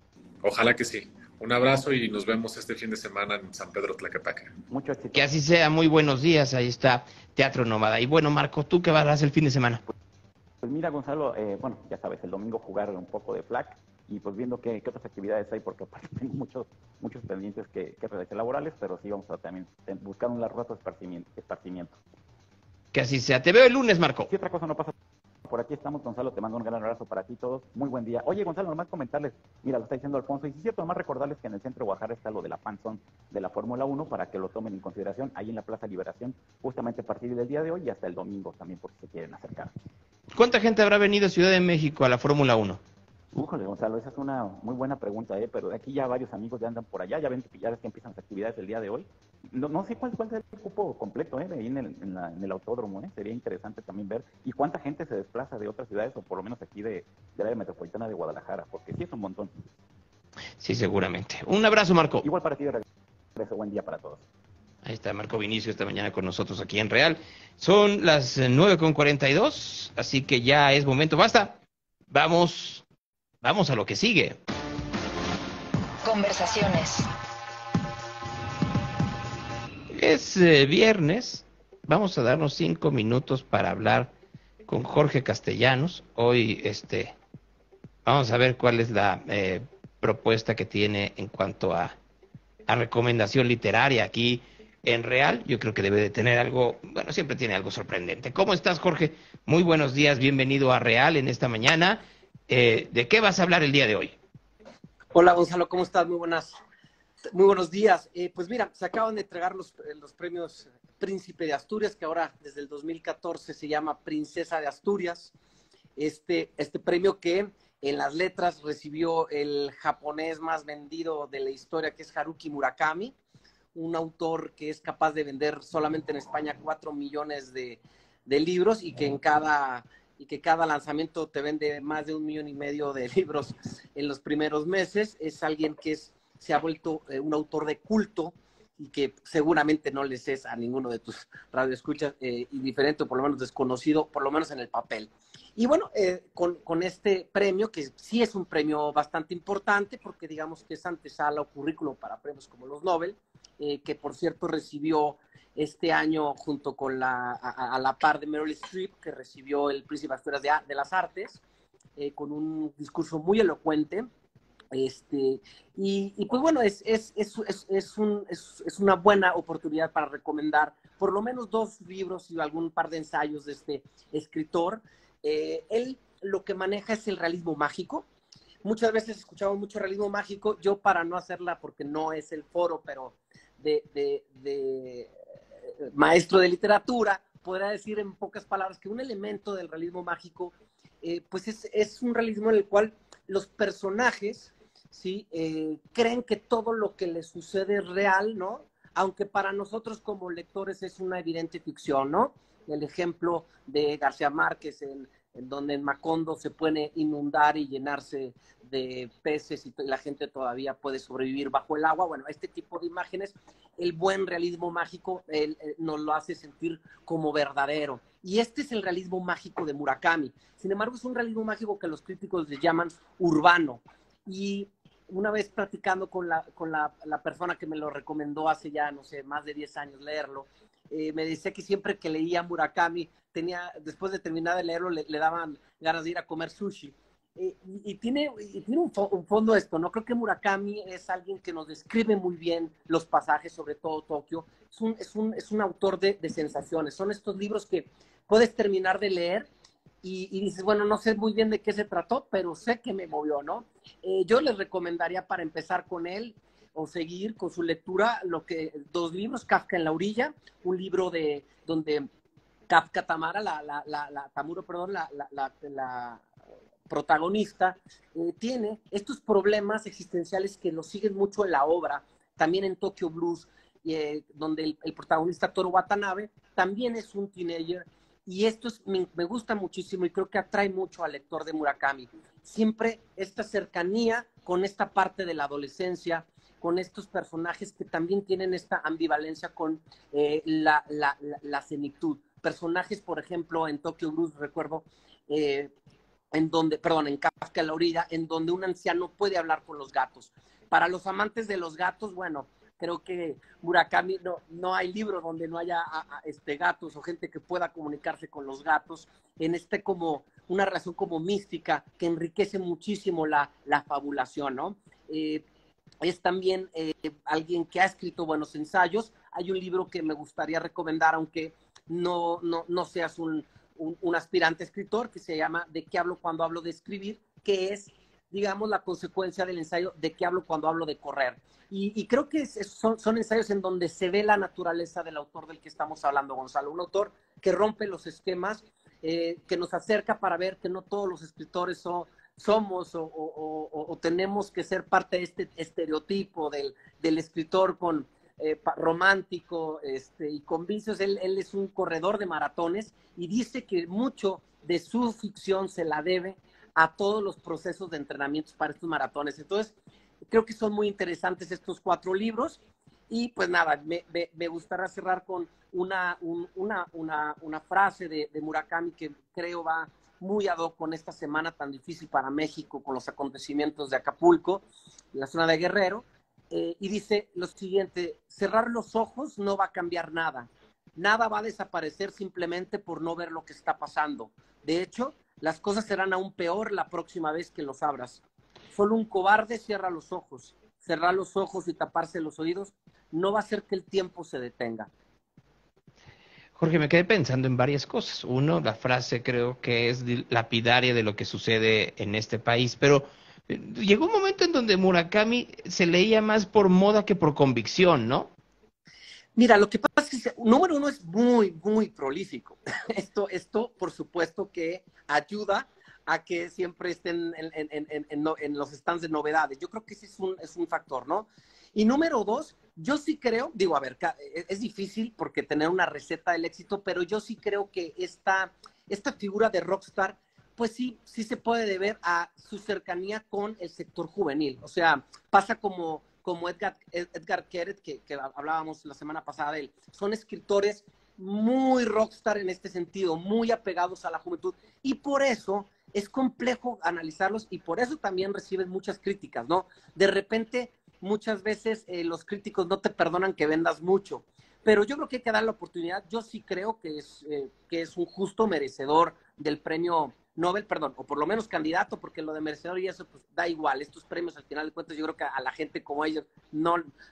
Ojalá que sí. Un abrazo y nos vemos este fin de semana en San Pedro Tlaquepaque. Mucho éxito. Que así sea, muy buenos días, ahí está Teatro Nómada. Y bueno, Marco, ¿tú qué vas a hacer el fin de semana? Pues mira, Gonzalo, eh, bueno, ya sabes, el domingo jugar un poco de flag y pues viendo qué, qué otras actividades hay, porque aparte tengo muchos, muchos pendientes que, que realizar laborales, pero sí vamos a también buscar un rato de esparcimiento, esparcimiento. Que así sea. Te veo el lunes, Marco. Si otra cosa no pasa por aquí estamos, Gonzalo, te mando un gran abrazo para ti todos, muy buen día. Oye, Gonzalo, nomás comentarles, mira, lo está diciendo Alfonso, y si es cierto, nomás recordarles que en el centro de Guadalajara está lo de la Fanzone de la Fórmula uno, para que lo tomen en consideración, ahí en la Plaza Liberación, justamente a partir del día de hoy y hasta el domingo también, por si se quieren acercar. ¿Cuánta gente habrá venido a Ciudad de México a la Fórmula uno? Újole, Gonzalo, esa es una muy buena pregunta, ¿eh? Pero aquí ya varios amigos ya andan por allá, ya ven que ya ves que empiezan las actividades el día de hoy. No, no sé cuál, cuál es el cupo completo, ¿eh? Ahí en el, en, la, en el autódromo, ¿eh? Sería interesante también ver. Y cuánta gente se desplaza de otras ciudades, o por lo menos aquí de, de la área metropolitana de Guadalajara, porque sí es un montón. Sí, seguramente. Un abrazo, Marco. Igual para ti de regreso, buen día para todos. Ahí está Marco Vinicio esta mañana con nosotros aquí en Real. Son las nueve con cuarenta y dos, así que ya es momento. Basta. Vamos, vamos a lo que sigue. Conversaciones. Es eh, viernes. Vamos a darnos cinco minutos para hablar con Jorge Castellanos. Hoy este, vamos a ver cuál es la eh, propuesta que tiene en cuanto a, a recomendación literaria aquí en Real. Yo creo que debe de tener algo, bueno, siempre tiene algo sorprendente. ¿Cómo estás, Jorge? Muy buenos días, bienvenido a Real en esta mañana. Eh, ¿De qué vas a hablar el día de hoy? Hola, Gonzalo, ¿cómo estás? Muy buenas, muy buenos días. Eh, pues mira, se acaban de entregar los, los premios Príncipe de Asturias, que ahora desde el dos mil catorce se llama Princesa de Asturias. Este, este premio que en las letras recibió el japonés más vendido de la historia, que es Haruki Murakami, un autor que es capaz de vender solamente en España cuatro millones de, de libros y que en cada... y que cada lanzamiento te vende más de un millón y medio de libros en los primeros meses. Es alguien que es, se ha vuelto eh, un autor de culto y que seguramente no les es a ninguno de tus radioescuchas eh, indiferente o por lo menos desconocido, por lo menos en el papel. Y bueno, eh, con, con este premio, que sí es un premio bastante importante, porque digamos que es antesala o currículum para premios como los Nobel, eh, que por cierto recibió este año junto con la, a, a la par de Meryl Streep, que recibió el Príncipe de Asturias de, de las Artes, eh, con un discurso muy elocuente. Este, y, y pues bueno, es, es, es, es, es, un, es, es una buena oportunidad para recomendar por lo menos dos libros y algún par de ensayos de este escritor. Eh, él lo que maneja es el realismo mágico. Muchas veces escuchamos mucho realismo mágico, yo para no hacerla, porque no es el foro, pero de... de, de maestro de literatura, podrá decir en pocas palabras que un elemento del realismo mágico, eh, pues es, es un realismo en el cual los personajes, ¿sí? eh, creen que todo lo que les sucede es real, ¿no? Aunque para nosotros como lectores es una evidente ficción, ¿no? El ejemplo de García Márquez en, en donde en Macondo se puede inundar y llenarse de peces y la gente todavía puede sobrevivir bajo el agua. Bueno, este tipo de imágenes, el buen realismo mágico él, él, nos lo hace sentir como verdadero. Y este es el realismo mágico de Murakami. Sin embargo, es un realismo mágico que los críticos le llaman urbano. Y una vez platicando con la, con la, la persona que me lo recomendó hace ya, no sé, más de diez años leerlo, eh, me decía que siempre que leía Murakami, tenía, después de terminar de leerlo, le, le daban ganas de ir a comer sushi. Eh, y, y tiene, y tiene un, fo un fondo esto, ¿no? Creo que Murakami es alguien que nos describe muy bien los pasajes, sobre todo Tokio. Es un, es un, es un autor de, de sensaciones. Son estos libros que puedes terminar de leer y, y dices, bueno, no sé muy bien de qué se trató, pero sé que me movió, ¿no? Eh, yo les recomendaría para empezar con él o seguir con su lectura lo que dos libros, Kafka en la orilla, un libro de donde Kafka Tamara, la, la, la, la Tamuro, perdón, la, la, la, la protagonista, eh, tiene estos problemas existenciales que lo siguen mucho en la obra, también en Tokyo Blues, eh, donde el, el protagonista Toru Watanabe también es un teenager, y esto es, me, me gusta muchísimo y creo que atrae mucho al lector de Murakami. Siempre esta cercanía con esta parte de la adolescencia, con estos personajes que también tienen esta ambivalencia con eh, la, la, la, la senectud. Personajes, por ejemplo, en Tokyo Blues, recuerdo, eh, en donde, perdón, en Kafka en la orilla, en donde un anciano puede hablar con los gatos. Para los amantes de los gatos, bueno, creo que Murakami, no, no hay libro donde no haya a, a, este, gatos o gente que pueda comunicarse con los gatos en este como, una relación como mística que enriquece muchísimo la, la fabulación, ¿no? Eh, es también eh, alguien que ha escrito buenos ensayos. Hay un libro que me gustaría recomendar, aunque no, no, no seas un, un, un aspirante escritor, que se llama ¿De qué hablo cuando hablo de escribir?, que es, digamos, la consecuencia del ensayo ¿De qué hablo cuando hablo de correr? Y, y creo que es, es, son, son ensayos en donde se ve la naturaleza del autor del que estamos hablando, Gonzalo. Un autor que rompe los esquemas, eh, que nos acerca para ver que no todos los escritores son... somos o, o, o, o tenemos que ser parte de este estereotipo del, del escritor con, eh, romántico este, y con vicios. Él, él es un corredor de maratones y dice que mucho de su ficción se la debe a todos los procesos de entrenamientos para estos maratones. Entonces, creo que son muy interesantes estos cuatro libros. Y pues nada, me, me, me gustaría cerrar con una, un, una, una, una frase de, de Murakami que creo va muy ad hoc con esta semana tan difícil para México, con los acontecimientos de Acapulco, la zona de Guerrero, eh, y dice lo siguiente: cerrar los ojos no va a cambiar nada, nada va a desaparecer simplemente por no ver lo que está pasando, De hecho, las cosas serán aún peor la próxima vez que los abras. Solo un cobarde cierra los ojos. Cerrar los ojos y taparse los oídos no va a hacer que el tiempo se detenga. Jorge, me quedé pensando en varias cosas. Uno, la frase creo que es lapidaria de lo que sucede en este país, pero llegó un momento en donde Murakami se leía más por moda que por convicción, ¿no? Mira, lo que pasa es que, número uno, es muy, muy prolífico. Esto, esto por supuesto, que ayuda a que siempre estén en, en, en, en, en, en los stands de novedades. Yo creo que ese es un, es un factor, ¿no? Y número dos, yo sí creo, digo, a ver, es difícil porque tener una receta del éxito, pero yo sí creo que esta, esta figura de rockstar, pues sí, sí se puede deber a su cercanía con el sector juvenil. O sea, pasa como, como Edgar, Edgar Keret, que, que hablábamos la semana pasada de él. Son escritores muy rockstar en este sentido, muy apegados a la juventud, y por eso es complejo analizarlos y por eso también reciben muchas críticas, ¿no? De repente, muchas veces eh, los críticos no te perdonan que vendas mucho, pero yo creo que hay que dar la oportunidad. Yo sí creo que es, eh, que es un justo merecedor del premio Nobel, perdón, o por lo menos candidato, porque lo de merecedor y eso pues da igual. Estos premios, al final de cuentas, yo creo que a la gente como ellos no,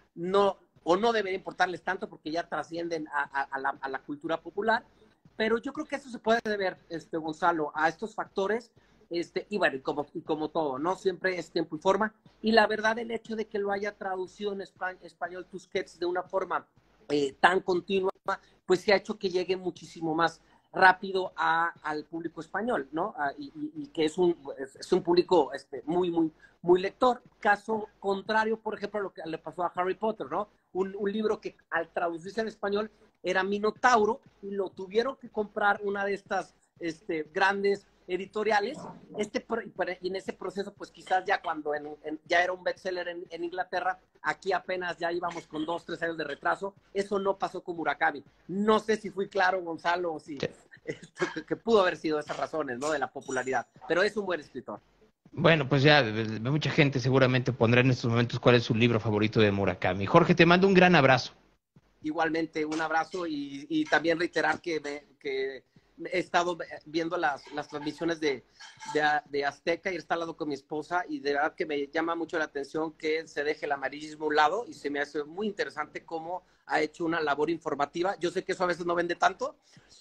no o no debería importarles tanto porque ya trascienden a, a, a, la, a la cultura popular. Pero yo creo que eso se puede deber, este, Gonzalo, a estos factores, este, y bueno, y como, y como todo, ¿no? Siempre es tiempo y forma. Y la verdad, el hecho de que lo haya traducido en español, español Tusquets de una forma eh, tan continua, pues se ha hecho que llegue muchísimo más rápido a, al público español, ¿no? A, y, y, y que es un, es, es un público este, muy, muy, muy lector. Caso contrario, por ejemplo, a lo que le pasó a Harry Potter, ¿no? Un, un libro que al traducirse en español era Minotauro y lo tuvieron que comprar una de estas este, grandes editoriales. Este, y en ese proceso, pues quizás ya cuando en, en, ya era un bestseller en, en Inglaterra, aquí apenas ya íbamos con dos, tres años de retraso. Eso no pasó con Murakami. No sé si fui claro, Gonzalo, o si esto, que, que pudo haber sido esas razones, ¿no? De la popularidad. Pero es un buen escritor. Bueno, pues ya mucha gente seguramente pondrá en estos momentos cuál es su libro favorito de Murakami. Jorge, te mando un gran abrazo. Igualmente, un abrazo y, y también reiterar que, me, que he estado viendo las, las transmisiones de, de, de Azteca y he estado hablando con mi esposa y de verdad que me llama mucho la atención que se deje el amarillismo a un lado y se me hace muy interesante cómo ha hecho una labor informativa. Yo sé que eso a veces no vende tanto,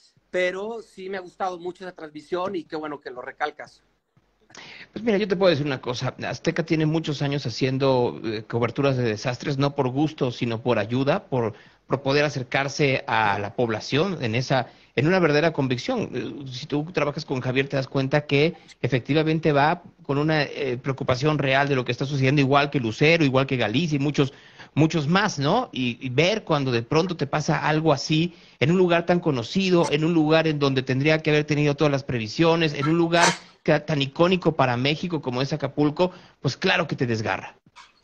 pero sí me ha gustado mucho esa transmisión y qué bueno que lo recalcas. Pues mira, yo te puedo decir una cosa, Azteca tiene muchos años haciendo eh, coberturas de desastres, no por gusto, sino por ayuda, por, por poder acercarse a la población en esa, en una verdadera convicción. Si tú trabajas con Javier te das cuenta que efectivamente va con una eh, preocupación real de lo que está sucediendo, igual que Lucero, igual que Galicia y muchos muchos más, ¿no? Y, y ver cuando de pronto te pasa algo así, en un lugar tan conocido, en un lugar en donde tendría que haber tenido todas las previsiones, en un lugar que, tan icónico para México como es Acapulco, pues claro que te desgarra.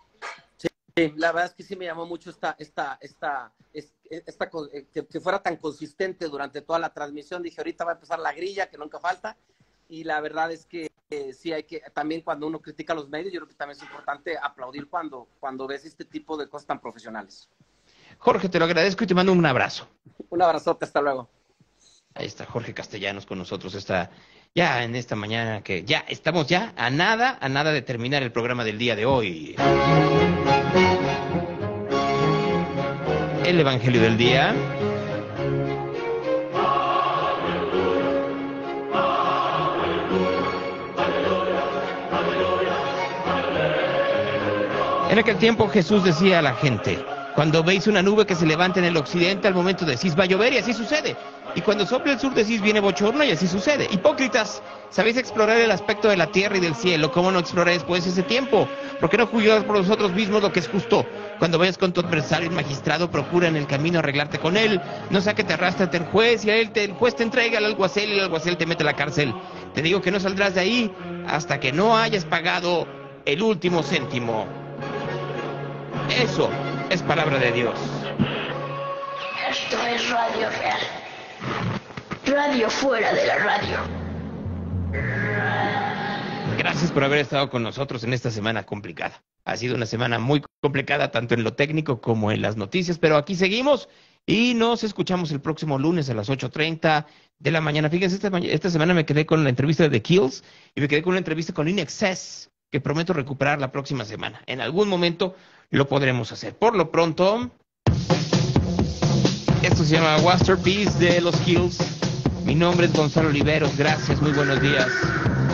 Sí, la verdad es que sí me llamó mucho esta, esta, esta, esta, esta que, que fuera tan consistente durante toda la transmisión. Dije, ahorita va a empezar la grilla, que nunca falta, y la verdad es que eh, sí hay que, también cuando uno critica a los medios, yo creo que también es importante aplaudir cuando, cuando ves este tipo de cosas tan profesionales. Jorge, te lo agradezco y te mando un abrazo. Un abrazote, hasta luego. Ahí está Jorge Castellanos con nosotros esta, ya en esta mañana que ya estamos ya a nada, a nada de terminar el programa del día de hoy. El Evangelio del Día. En aquel tiempo Jesús decía a la gente, cuando veis una nube que se levanta en el occidente, al momento decís va a llover y así sucede. Y cuando sopla el sur decís viene bochorno y así sucede. Hipócritas, sabéis explorar el aspecto de la tierra y del cielo, ¿cómo no exploráis pues ese tiempo? ¿Por qué no juzgáis por vosotros mismos lo que es justo? Cuando vayas con tu adversario el magistrado, procura en el camino arreglarte con él. No sea que te arrastre ante el juez y a él te, el juez te entrega al alguacil y el alguacil te mete a la cárcel. Te digo que no saldrás de ahí hasta que no hayas pagado el último céntimo. Eso es palabra de Dios. Esto es Radio Real. Radio fuera de la radio. Gracias por haber estado con nosotros en esta semana complicada. Ha sido una semana muy complicada tanto en lo técnico como en las noticias, pero aquí seguimos Y nos escuchamos el próximo lunes a las ocho treinta de la mañana. Fíjense, esta, esta semana me quedé con la entrevista de The Kills y me quedé con una entrevista con In Excess, que prometo recuperar la próxima semana. En algún momento lo podremos hacer. Por lo pronto, esto se llama Masterpiece de los Kills. Mi nombre es Gonzalo Oliveros. Gracias, muy buenos días.